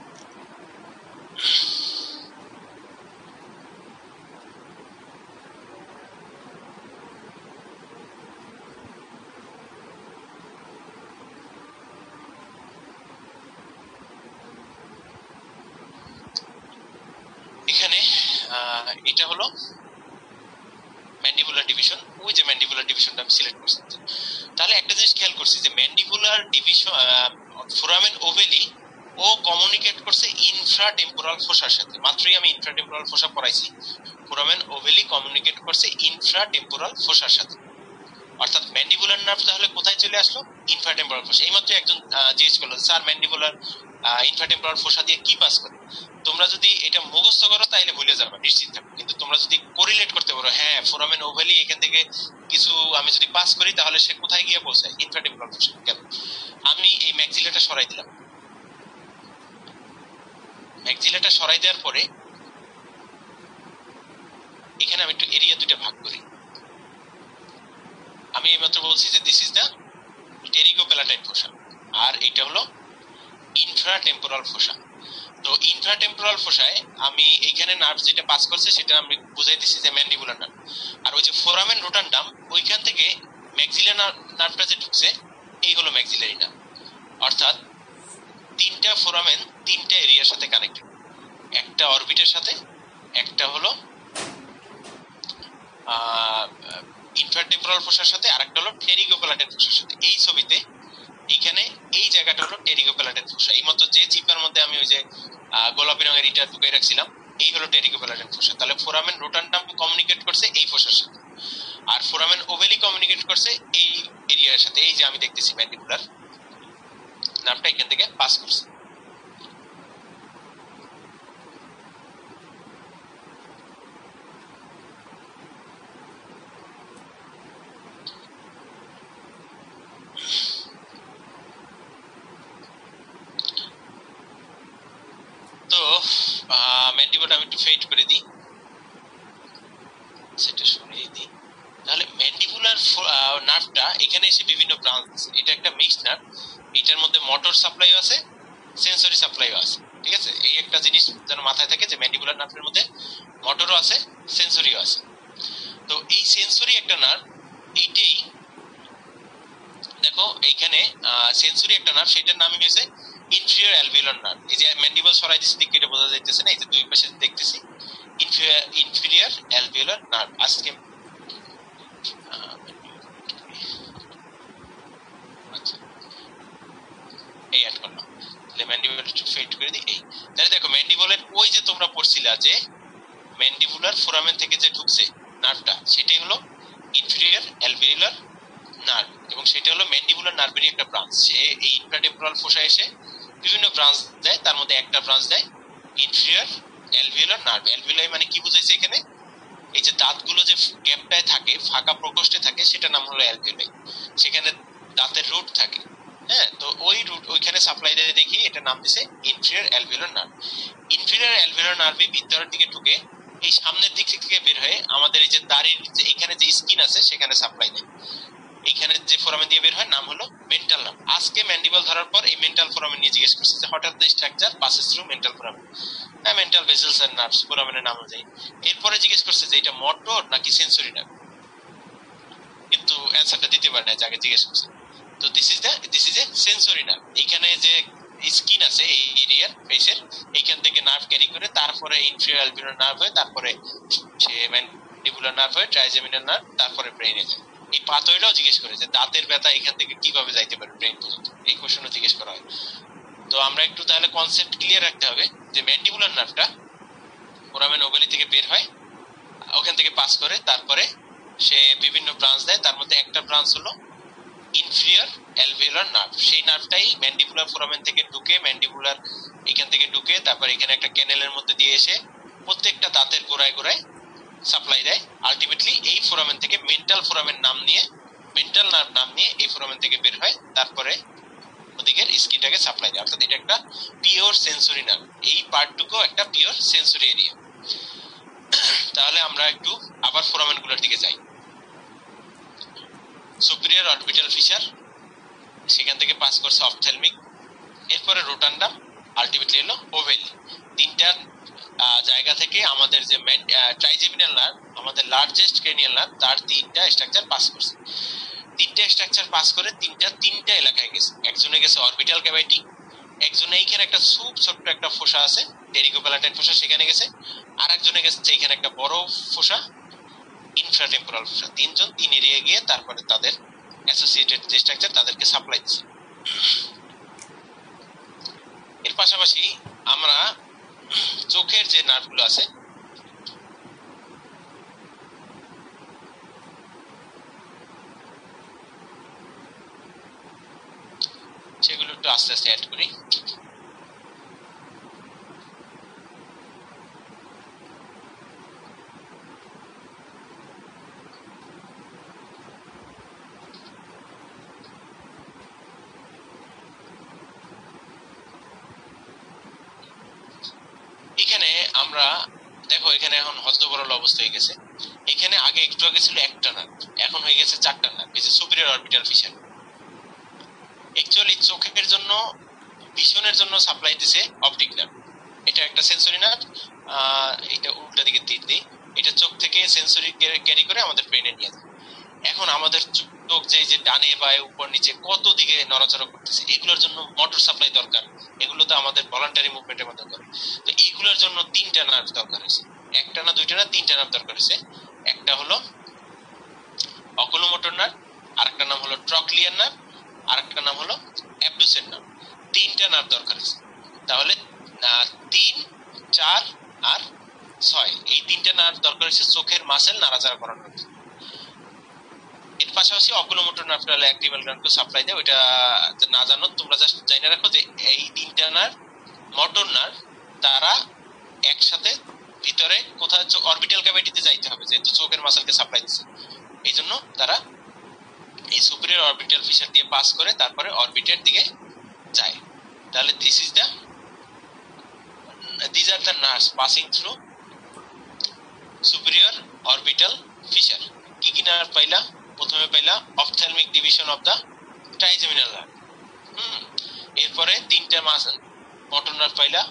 এখানে এটা হলো ম্যান্ডিবুলার ডিভিশন, ওই যে ম্যান্ডিবুলার ডিভিশনটা আমি সিলেক্ট করছি। তাহলে একটা জিনিস খেয়াল করছি যে ম্যান্ডিবুলার ডিভিশন ফোরামেন ওভেলি ও কমিউনিকেট করছে ইনফ্রাটেম্পোরাল ফোসার সাথে। মাত্রই আমি ইনফ্রাটেম্পোরাল ফোসা পড়াইছি, ফোরামেন ওভেলি কমিউনিকেট করছে ইনফ্রাটেম্পোরাল ফোসার সাথে। অর্থাৎ ম্যান্ডিবুলার নার্ভ তাহলে কোথায় চলে আসলো? Infratemporal fossa. এইমাত্র একজন জিজ্ঞেস করলো স্যার ম্যান্ডিবুলার ইনফ্রাটেম্পোরাল ফোসা দিয়ে কি পাস করে? তোমরা যদি এটা মুখস্থ করো তাহলে ভুলে যাবে, নিশ্চিত থাকো। কিন্তু তোমরা যদি কোরিলেট করতে পারো, হ্যাঁ ফোরামেন ওভেলি এখান থেকে কিছু আমি যদি পাস করি তাহলে সে কোথায় গিয়ে পৌঁছায়? Infratemporal fossa. কেন? আমি এই ম্যাক্সিলাটা সরাই দিলাম। ম্যাক্সিলাটা সরাই দেওয়ার পরে এখানে আমি একটু এরিয়া দুইটা ভাগ করি। আমি এইমাত্র বলছি যে this is the pterygopalatine fossa, আর এটা হলো ইনফ্রাটেম্পোরাল ফোসা। তো ইনফ্রাটেম্পোরাল ফোসায় আমি এখানে নার্ভ যেটা পাস করছে সেটা আমি বুঝাই দিচ্ছি যে ম্যান্ডিবুলার নার্ভ। আর ওই যে ফোরামেন রোটান্ডাম ওইখান থেকে ম্যাক্সিলারি নার্ভটা যে ঢুকছে এই হলো ম্যাক্সিলারি নার্ভ। অর্থাৎ তিনটা ফোরামেন তিনটা এরিয়ার সাথে কানেক্টেড, একটা অরবিটের সাথে, একটা হলো ইনফ্রাটেম্পোরাল ফোসার সাথে, আর একটা হলো টেরিগোপ্যালাটাইন ফোসার সাথে। এই ছবিতে এইখানে এই জায়গাটা হলো টেরিগোপ্যালাটাইন ফোসা। এই মতো যে চিপের মধ্যে আমি ওই যে গোলাপি রঙের ইটা ঢুকিয়ে রাখছিলাম এই হলো টেরিগোপ্যালাটাইন ফোসা। তাহলে ফোরামেন রোটান্ডাম কমিউনিকেট করছে এই ফোসার সাথে, আর ফোরামেন ওভেলি কমিউনিকেট করছে এই এরিয়ার সাথে। এই যে আমি দেখতেছি ম্যান্ডিবুলার নার্ভটা এখান থেকে পাস করছে। তো ম্যান্ডিবুলার আমি একটু ফেড করে দিই, সেটা সরিয়ে দিই। তাহলে ম্যান্ডিবুলার নার্ভটা এখানে এসে বিভিন্ন ব্রাঞ্চ, এটা একটা মিক্সড নার্ভ, এটার মধ্যে মোটর সাপ্লাইও আছে, সেন্সরি সাপ্লাইও আছে। ঠিক আছে, এই একটা জিনিস যেন মাথায় থাকে যে ম্যান্ডিবুলার নার্ভের মধ্যে মোটরও আছে, সেন্সরিও আছে। তো এই সেন্সরি একটা নার্ভ, এইটাই দেখো এইখানে সেন্সরি একটা নার্ভ, সেটার নামই হয়েছে ইনফিরিয়র অ্যালভিওলার নার্ভ। এই যে ম্যান্ডিবল সরাই দিচ্ছি দিকে এটা বোঝা যাইতেছে না, এই যে দুই পাশে দেখতেছি ইনফিরিয়র অ্যালভিওলার নার্ভ। আজকে এই অ্যাড করলাম, তাহলে ম্যান্ডিবুলার একটু ফেড করে দিই। এই তাহলে দেখো ম্যান্ডিবলের ওই যে তোমরা পড়ছিলা যে ম্যান্ডিবুলার ফোরামেন থেকে যে ঢুকছে নার্ভটা সেটাই হলো ইনফিরিয়র অ্যালভিওলার নার্ভ, এবং সেটা হলো ম্যান্ডিবুলার নার্ভেরই একটা ব্রাঞ্চ। সে এই ইনফ্রাটেম্পোরাল ফোসা এসে বিভিন্ন ব্রাঞ্চ দেয়, তার মধ্যে একটা ব্রাঞ্চ দেয় ইনফিরিয়র অ্যালভিওলার নার্ভ। অ্যালভিওলাই মানে কি বুঝাইছে এখানে? এই যে দাঁতগুলো যে গ্যাপটায় থাকে, ফাঁকা প্রকোষ্ঠে থাকে, সেটা নাম হলো অ্যালভিওলাই। সেখানে দাঁতের রুট থাকে, হ্যাঁ, তো ওই রুট ওইখানে সাপ্লাই দেয় দেখি এটা নাম দিছে inferior alveolar nerve. Inferior alveolar নার্ভই ভিতরের দিকে ঢুকে এই সামনের দিক থেকে বের হয়ে আমাদের এই যে দাড়ির যে এখানে যে স্কিন আছে সেখানে সাপ্লাই দেয়। এখানে যে ফোরামেন দিয়ে বের হয় নাম হলো মেন্টাল নার্ভ। আজকে ম্যান্ডিবল ধরার পর এই মেন্টাল ফোরামেন নিয়ে জিজ্ঞেস করছে যে হঠাৎ the structure passes through mental foramen, হ্যাঁ মেন্টাল ভেসেলস এন্ড নার্ভস ফোরামেনের নাম অনুযায়ী। এরপরে জিজ্ঞেস করছে যে এটা মোটর নাকি সেন্সরি নার্ভ, কিন্তু অ্যানসারটা দিতে পারে না, যাকে জিজ্ঞেস করছে। তো this is a sensory nerve. এইখানে যে স্কিন আছে এই এরিয়ার ফেসের, এইখান থেকে নার্ভ ক্যারি করে তারপরে ইনফিরিয়র অ্যালভিওলার নার্ভ হয়ে তারপরে সে ম্যান্ডিবুলার নার্ভ হয়ে ট্রাইজেমিনাল নার্ভ, তারপরে ব্রেইনে যায়। এই পাথওয়েটাও জিজ্ঞেস করে যে দাঁতের ব্যথা এখান থেকে কিভাবে যাইতে পারে ব্রেইন পর্যন্ত, এই কোশ্চেনও জিজ্ঞেস করা হয়। তো আমরা একটু তাহলে কনসেপ্ট ক্লিয়ার রাখতে হবে যে ম্যান্ডিবুলার নার্ভটা ফোরামেন ওভেলি থেকে বের হয়, ওখান থেকে পাস করে, তারপরে সে বিভিন্ন ব্রাঞ্চ দেয়, তার মধ্যে একটা ব্রাঞ্চ হলো ইনফিরিয়র অ্যালভিওলার নার্ভ। সেই নার্ভটাই ম্যান্ডিবুলার ফোরামেন থেকে ঢুকে, ম্যান্ডিবুলার এখান থেকে ঢুকে তারপর এখানে একটা ক্যানেলের মধ্যে দিয়ে এসে প্রত্যেকটা দাঁতের গোড়ায় গোড়ায় সাপ্লাই দেয়। আলটিমেটলি এই ফোরামেন থেকে মেন্টাল ফোরামেন নাম নিয়ে, মেন্টাল নার্ভ নাম নিয়ে এই ফোরামেন থেকে বের হয়, তারপরে ওদিকের স্কিনটাকে সাপ্লাই দেয়, অর্থাৎ এটা একটা পিওর সেন্সরি নার্ভ, এই পার্টটুকু একটা পিওর সেন্সরি এরিয়া। তাহলে আমরা একটু আবার ফোরামেন গুলোর দিকে যাই। সুপিরিয়র অরবিটাল ফিশার, সেখান থেকে পাস করছে অপথ্যালমিক, এরপরে রোটান্ডাম, আলটিমেটলি হলো ওভেলি। তিনটা জায়গা থেকে আমাদের যে ট্রাইজেমিনাল নার্ভ, আমাদের লার্জেস্ট ক্রেনিয়াল নার্ভ, তার তিনটা স্ট্রাকচার পাস করছে। তিনটা স্ট্রাকচার পাস করে তিনটা এলাকায় গেছে। একজনে গেছে অরবিটাল ক্যাভিটি, একজনে এইখানে একটা ছোট্ট একটা ফোসা আছে টেরিকোপ্যালাটাইন ফোসা, সেখানে গেছে। আর একজনে গেছে এখানে একটা বড় ফোসা ইনফ্রাটেম্পোরাল ফোসা। তিন এরিয়া গিয়ে তারপরে তাদের অ্যাসোসিয়েটেড যে স্ট্রাকচার তাদেরকে সাপ্লাই দিচ্ছে। এর পাশাপাশি আমরা চোখের যে নার্ভগুলো আছে সেগুলো একটু আস্তে আস্তে অ্যাড করি। এখানে আমরা দেখো, এখানে এখন হস্তবরল অবস্থা হয়ে গেছে। এখানে একটু আগে ছিল একটা নার্ভ, এখন হয়ে গেছে চারটা নার্ভ, এই যে সুপিরিয়র অরবিটাল ফিশার। অ্যাকচুয়ালি চোখের জন্য, ভিশনের জন্য সাপ্লাই দিছে অপটিক নার্ভ, এটা একটা সেন্সরি নার্ভ। এটা উল্টা দিকে তীর দিই, এটা চোখ থেকে সেন্সরি ক্যারি করে আমাদের ব্রেনে নিয়ে যায়। এখন আমাদের চোখ যে ডানে বায়ে উপর নিচে কত দিকে নড়াচড়া করতেছে, এগুলোর জন্য মোটর সাপ্লাই দরকার। এগুলো তো আমাদের ভলান্টারি মুভমেন্টের মধ্যে করে। তো এইগুলোর জন্য তিনটা নার্ভ দরকার হয়েছে, একটা না দুইটা না, তিনটা নার্ভ দরকার হয়েছে। একটা হলো অকুলোমোটর নার্ভ, আরেকটা নাম হলো ট্রক্লিয়ার নার্ভ, আরেকটা নাম হলো অ্যাবডুসেন নার্ভ। তিনটা নার্ভ দরকার হয়েছে। তাহলে 3, 4 আর 6, এই তিনটা নার্ভ দরকার হয়েছে চোখের মাসেল নাড়াচাড়া করানোর। এর পাশাপাশি অকুলোমোটর নার্ভটা হলো অ্যাক্টিভাল গ্ল্যান্ডকে সাপ্লাই দেয়। ওইটা না জানো তোমরা, জাস্ট জানা রাখো যে এই তিনটা নার্ভ, মোটর নার্ভ, তারা একসাথে ভিতরে কোথাও অরবিটাল ক্যাভিটিতে যাইতে হবে, যেহেতু চোখের মাসেলকে সাপ্লাই দিচ্ছে। এই জন্য তারা এই সুপিরিয়র অরবিটাল ফিশার দিয়ে পাস করে তারপরে অরবিটের দিকে যায়। তাহলে these are the nerves passing through superior orbital fissure. কি কি নার্ভ পাইলা? প্রথমে পাইলা ophthalmic division of the trigeminal nerve. এরপরে তিনটা মোটর নার্ভ পাইলা,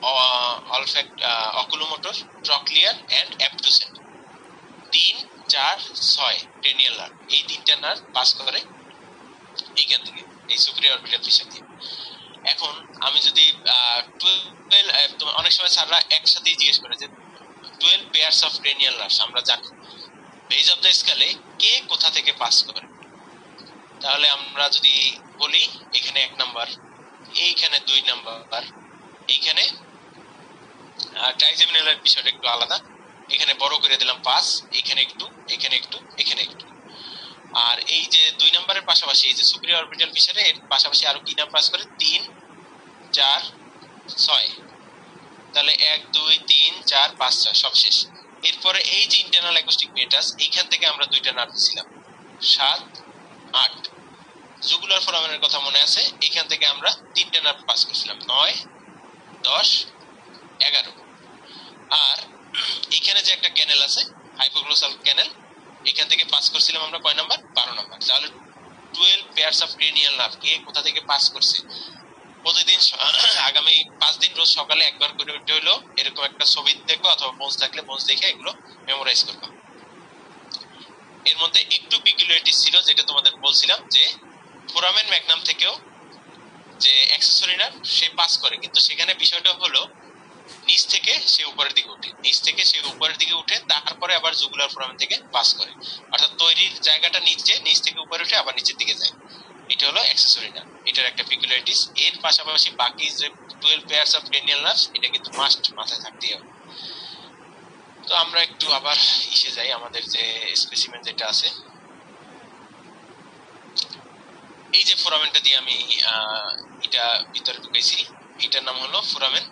oculomotor, trochlear and abducens. 3, 4, 6 cranial nerve, এই তিনটা নার্ভ পাস করে এইখান থেকে, এই সুপিরিয়র অরবিটাল ফিশার দিয়ে। এখন আমি যদি 12, অনেক সময় স্যাররা একসাথেই জিজ্ঞেস করে যে 12 পেয়ারস অফ ক্রেনিয়াল নার্ভস আমরা জানি, বেজ অফ দ্য স্কেলে কে কোথা থেকে পাস করে। তাহলে আমরা যদি বলি এখানে 1 নাম্বার, এইখানে 2 নাম্বার, এইখানে ট্রাইজেমিনালের বিষয়টা একটু আলাদা, এখানে বড় করে দিলাম 5, এখানে একটু, এখানে একটু, এখানে একটু। আর এই যে 2 নাম্বারের পাশাপাশি এই যে সুপিরিয়র অরবিটাল ফিশারে এর পাশাপাশি আরো কি নার্ভ পাস করে? 3, 4, 6। তাহলে 1, 2, 3, 4, 5, 6 সব শেষ। এরপরে এই যে ইন্টারনাল অ্যাকোস্টিক মেটাস, এইখান থেকে আমরা 2টা নার্ভ দিছিলাম, 7, 8। জুগুলার ফোরামেনের কথা মনে আছে? এখান থেকে আমরা 3টা নার্ভ পাস করছিলাম, 9, 10, 11। আর এখানে যে একটা ক্যানেল আছে, হাইপোগ্লোসাল ক্যানেল, এখান থেকে পাস করছিলাম আমরা কয় নাম্বার? 12 নাম্বার। তাহলে 12 পেয়ারস অফ ক্রেনিয়াল নার্ভ কে কোথা থেকে পাস করছে? প্রতিদিন আগামী 5 দিন রোজ সকালে একবার করে উঠে হলো এরকম একটা ছবি দেখবো, অথবা বোনস থাকলে বোনস দেখে এগুলো মেমোরাইজ করবো। এর মধ্যে একটু পিকুলিয়ারিটি ছিল, যেটা তোমাদের বলছিলাম যে ফোরামেন ম্যাগনাম থেকেও যে অ্যাক্সেসরি নার্ভ সে পাস করে, কিন্তু সেখানে বিষয়টা হলো নিচ থেকে সে উপরের দিকে উঠে, নিচ থেকে সে উপরের দিকে উঠে তারপরে আবার জুগুলার ফোরামেন থেকে পাস করে, অর্থাৎ তৈরির জায়গাটা নিচ থেকে উপরে উঠে আবার নিচের দিকে যায়। এটা হলো অ্যাক্সেসরি নার্ভ, এটার একটা পিকুলিয়ারিটিস। এর পাশাপাশি বাকি যে 12 পেয়ারস অফ ক্রেনিয়াল নার্ভস, এটা কিন্তু মাস্ট মাথায় থাকতেই হবে। তো আমরা একটু আবার এসে যাই, আমাদের যে স্পেসিমেন যেটা আছে, এই যে ফোরামেনটা দিয়ে আমি এটা ভিতরে ঢুকাইছি, এটার নাম হলো ফোরামেন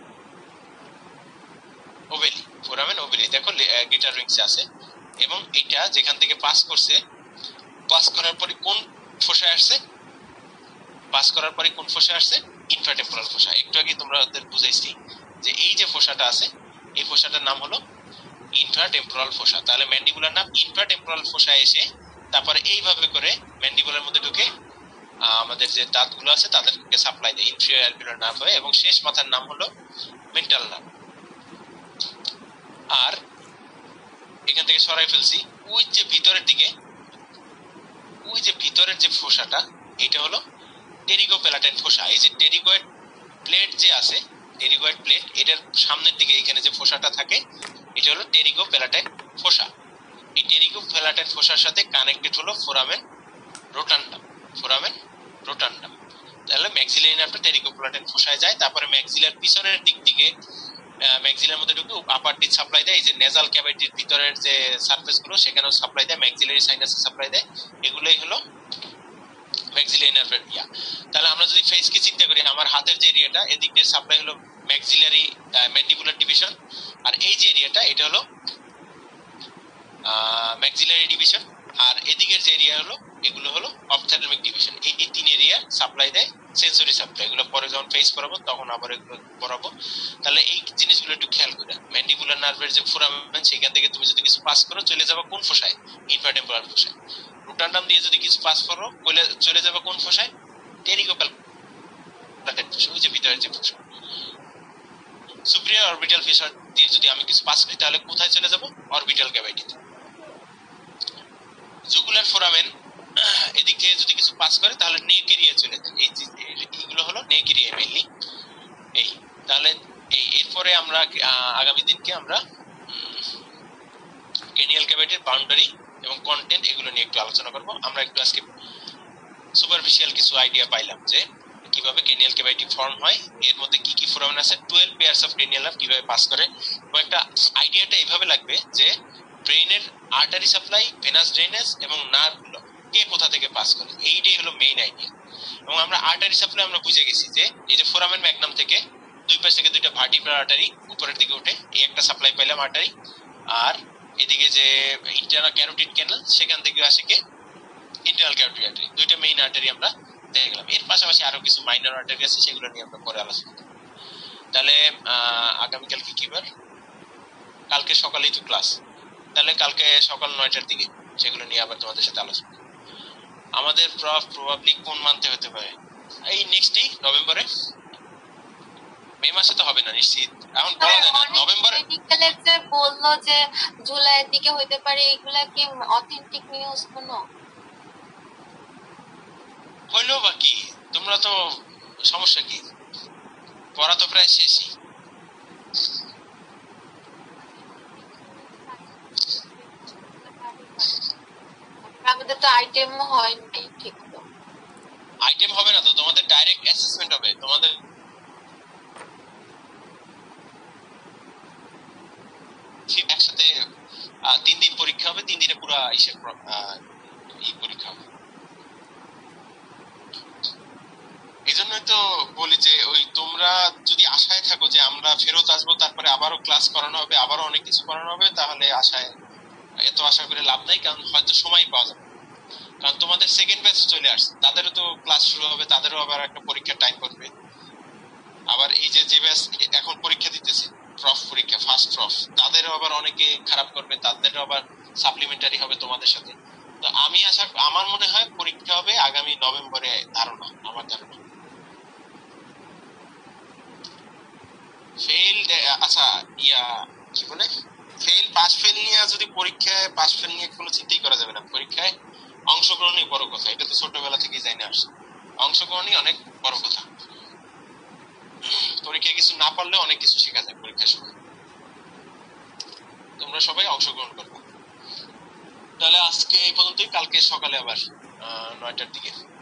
ওভেলি। ফোরামেন ওভেলি দেখো গিটার রিংসে আছে, এবং এটা যেখান থেকে পাস করছে, পাস করার পরে কোন ফোসায় আসছে? পাস করার পরে কোন ফোসা আসছে? Infratemporal fossa. একটু আগে তোমরা ওদের বুঝাইছি যে এই যে ফোসাটা আছে এই ফোসাটার নাম হলো ইনফ্রাটেম্পোরাল ফোসা। তাহলে ম্যান্ডিবুলার নাম ইনফ্রাটেম্পোরাল ফোসা এসে তারপরে এইভাবে করে ম্যান্ডিবুলার মধ্যে ঢুকে আমাদের যে দাঁতগুলো আছে তাদেরকে সাপ্লাই দেয় ইনফিরিয়র অ্যালভিওলার নার্ভ হয়ে, এবং শেষ মাথার নাম হলো মেন্টাল নার্ভ। আর এখান থেকে সরাই ফেলছি ওই যে ভিতরের দিকে, ওই যে ভিতরের যে ফোসাটা এটা হলো টেরিগোপ্যালাটাইন ফোসা। এই যে টেরিগয়েড প্লেট যে আছে, টেরিগয়েড প্লেট, এটার সামনের দিকে এখানে যে ফোসাটা থাকে এটা হলো টেরিগোপ্যালাটাইন ফোসা। এই টেরিগোপ্যালাটাইন ফোসার সাথে কানেক্টেড হলো ফোরামেন রোটান্ডাম, ফোরামেন রোটান্ডাম। তাহলে ম্যাক্সিলারি নার্ভটা টেরিগোপ্যালাটাইন ফোসায় যায়, তারপরে ম্যাক্সিলার পিছনের দিক থেকে ম্যাক্সিলার মধ্যে ঢুকে আপার টিথ সাপ্লাই দেয়। এই যে নেজাল ক্যাভিটির ভিতরের যে সারফেস গুলো সেখানেও সাপ্লাই দেয়, ম্যাক্সিলারি সাইনাসে সাপ্লাই দেয়। এগুলোই হলো ম্যাক্সিলারি নার্ভের ইয়া। তাহলে আমরা যদি ফেসকে চিন্তা করি, আমার হাতের যে এরিয়াটা এদিক দিয়ে সাপ্লাই হলো ম্যাক্সিলারি ম্যান্ডিবুলার ডিভিশন, আর এই যে এরিয়াটা এটা হলো ম্যাক্সিলারি ডিভিশন, আর এদিকের যে এরিয়া হলো এগুলো হলো অপথ্যালমিক ডিভিশন। এই তিন এরিয়া সাপ্লাই দেয় সেন্সরি সাপ্লাই। এগুলো পরে যখন ফেস করাবো তখন আবার এগুলো পড়াবো। তাহলে এই জিনিসগুলো একটু খেয়াল করে, ম্যান্ডিবুলার নার্ভের যে ফোরামেন সেখান থেকে তুমি যদি কিছু পাস করো চলে যাবে কোন ফোসায়? ইনফ্রাটেম্পোরাল ফোসায়। রোটান্ডাম দিয়ে যদি কিছু পাস করো চলে যাবে কোন ফোসায়? টেরিগোপ্যালাটাইন ফোসা, ওই যে ভিতরের যে ফোসা। সুপিরিয়র অরবিটাল ফিশার দিয়ে যদি আমি কিছু পাস করি তাহলে কোথায় চলে যাব? অরবিটাল ক্যাভিটিতে। জুগুলার ফোরামেন এদিক থেকে যদি কিছু পাস করে তাহলে নেক এরিয়া চলে যায়। এইগুলো হলো নেক এরিয়া মেইনলি। এই তাহলে এরপরে আমরা আগামী দিনকে আমরা ক্রেনিয়াল ক্যাভিটির বাউন্ডারি এবং কন্টেন্ট এগুলো নিয়ে একটু আলোচনা করব। আমরা একটু আজকে সুপারফিশিয়াল কিছু আইডিয়া পাইলাম যে কিভাবে ক্রেনিয়াল ক্যাভিটি ফর্ম হয়, এর মধ্যে কি কি ফোরামেন আছে, 12 পেয়ারস অফ ক্রেনিয়াল নার্ভ কিভাবে পাস করে, এবং একটা আইডিয়াটা এইভাবে লাগবে যে ব্রেইনের আর্টারি সাপ্লাই, ভেনাস ড্রেনেজ এবং নার্ভগুলো কে কোথা থেকে পাস করে, এইটাই হলো মেইন আইডিয়া। এবং আমরা আর্টারি সাপ্লাই আমরা বুঝে গেছি যে এই যে ফোরামেন ম্যাগনাম থেকে দুই পাশ থেকে দুইটা ভার্টিব্রাল আর্টারি উপরের দিকে ওঠে, এই একটা সাপ্লাই পাইলাম আর্টারি, আর এদিকে যে ইন্টারনাল ক্যারোটিড ক্যানাল সেখান থেকে আসে কে? Internal carotid artery. দুইটা মেইন আর্টারি আমরা দেখলাম। এর পাশাপাশি আরো কিছু মাইনর আর্টারি আছে, সেগুলো নিয়ে আমরা পরে আলোচনা করব। তাহলে আগামীকালকে কি বার? কালকে সকালেই তো ক্লাস, তাহলে কালকে সকাল 9টার দিকে সেগুলো নিয়ে আবার তোমাদের সাথে আলোচনা। আমাদের প্রবাবলি কোন মান্থে হতে পারে? এই নেক্সটই নভেম্বরে, মে মাসে তো হবে না নিশ্চিত, এখন বলা যায় না। নভেম্বরে মেডিকেলে যে বললো যে জুলাইয়ের দিকে হইতে পারে, এগুলা কি অথেন্টিক নিউজ কোনো? হইলো বা কি, তোমরা তো সমস্যা কি, পড়া তো প্রায় শেষই। আমাদের তো আইটেমও হয়নি ঠিক তো। আইটেম হবে না তো, তোমাদের ডাইরেক্ট অ্যাসেসমেন্ট হবে। তোমাদের একসাথে 3 দিন পরীক্ষা হবে, 3 দিনে পুরো পরীক্ষা হবে। এই জন্যই তো বলি যে ওই তোমরা যদি আশায় থাকো যে আমরা ফেরত আসবো তারপরে আবারও ক্লাস করানো হবে, আবারও অনেক কিছু করানো হবে, তাহলে এত আশা করে লাভ নাই, কারণ হয়তো সময় পাওয়া যাবে। কারণ তোমাদের সেকেন্ড ব্যাচ চলে আসছে, তাদেরও তো ক্লাস শুরু হবে, তাদেরও আবার একটা পরীক্ষার টাইম পড়বে। আবার এই যে ব্যাচ এখন পরীক্ষা দিতেছে প্রফ পরীক্ষা, ফার্স্ট প্রফ, তাদেরও আবার অনেকে খারাপ করবে, তাদেরও আবার সাপ্লিমেন্টারি হবে তোমাদের সাথে। তো আমার মনে হয় পরীক্ষা হবে আগামী নভেম্বরে, আমার ধারণা। ফেল, আচ্ছা কি বলে ফেল পাস ফেল নিয়ে, যদি পরীক্ষায় পাস ফেল নিয়ে কোনো চিন্তাই করা যাবে না। পরীক্ষায় অংশগ্রহণই বড় কথা, এটা তো ছোটবেলা থেকেই জানি আসছে। অংশগ্রহণই অনেক বড় কথা। পরীক্ষায় কিছু না পারলে অনেক কিছু শেখা যায় পরীক্ষার সময়। তোমরা সবাই অংশগ্রহণ করবে। তাহলে আজকে এই পর্যন্তই, কালকে সকালে আবার 9টার দিকে।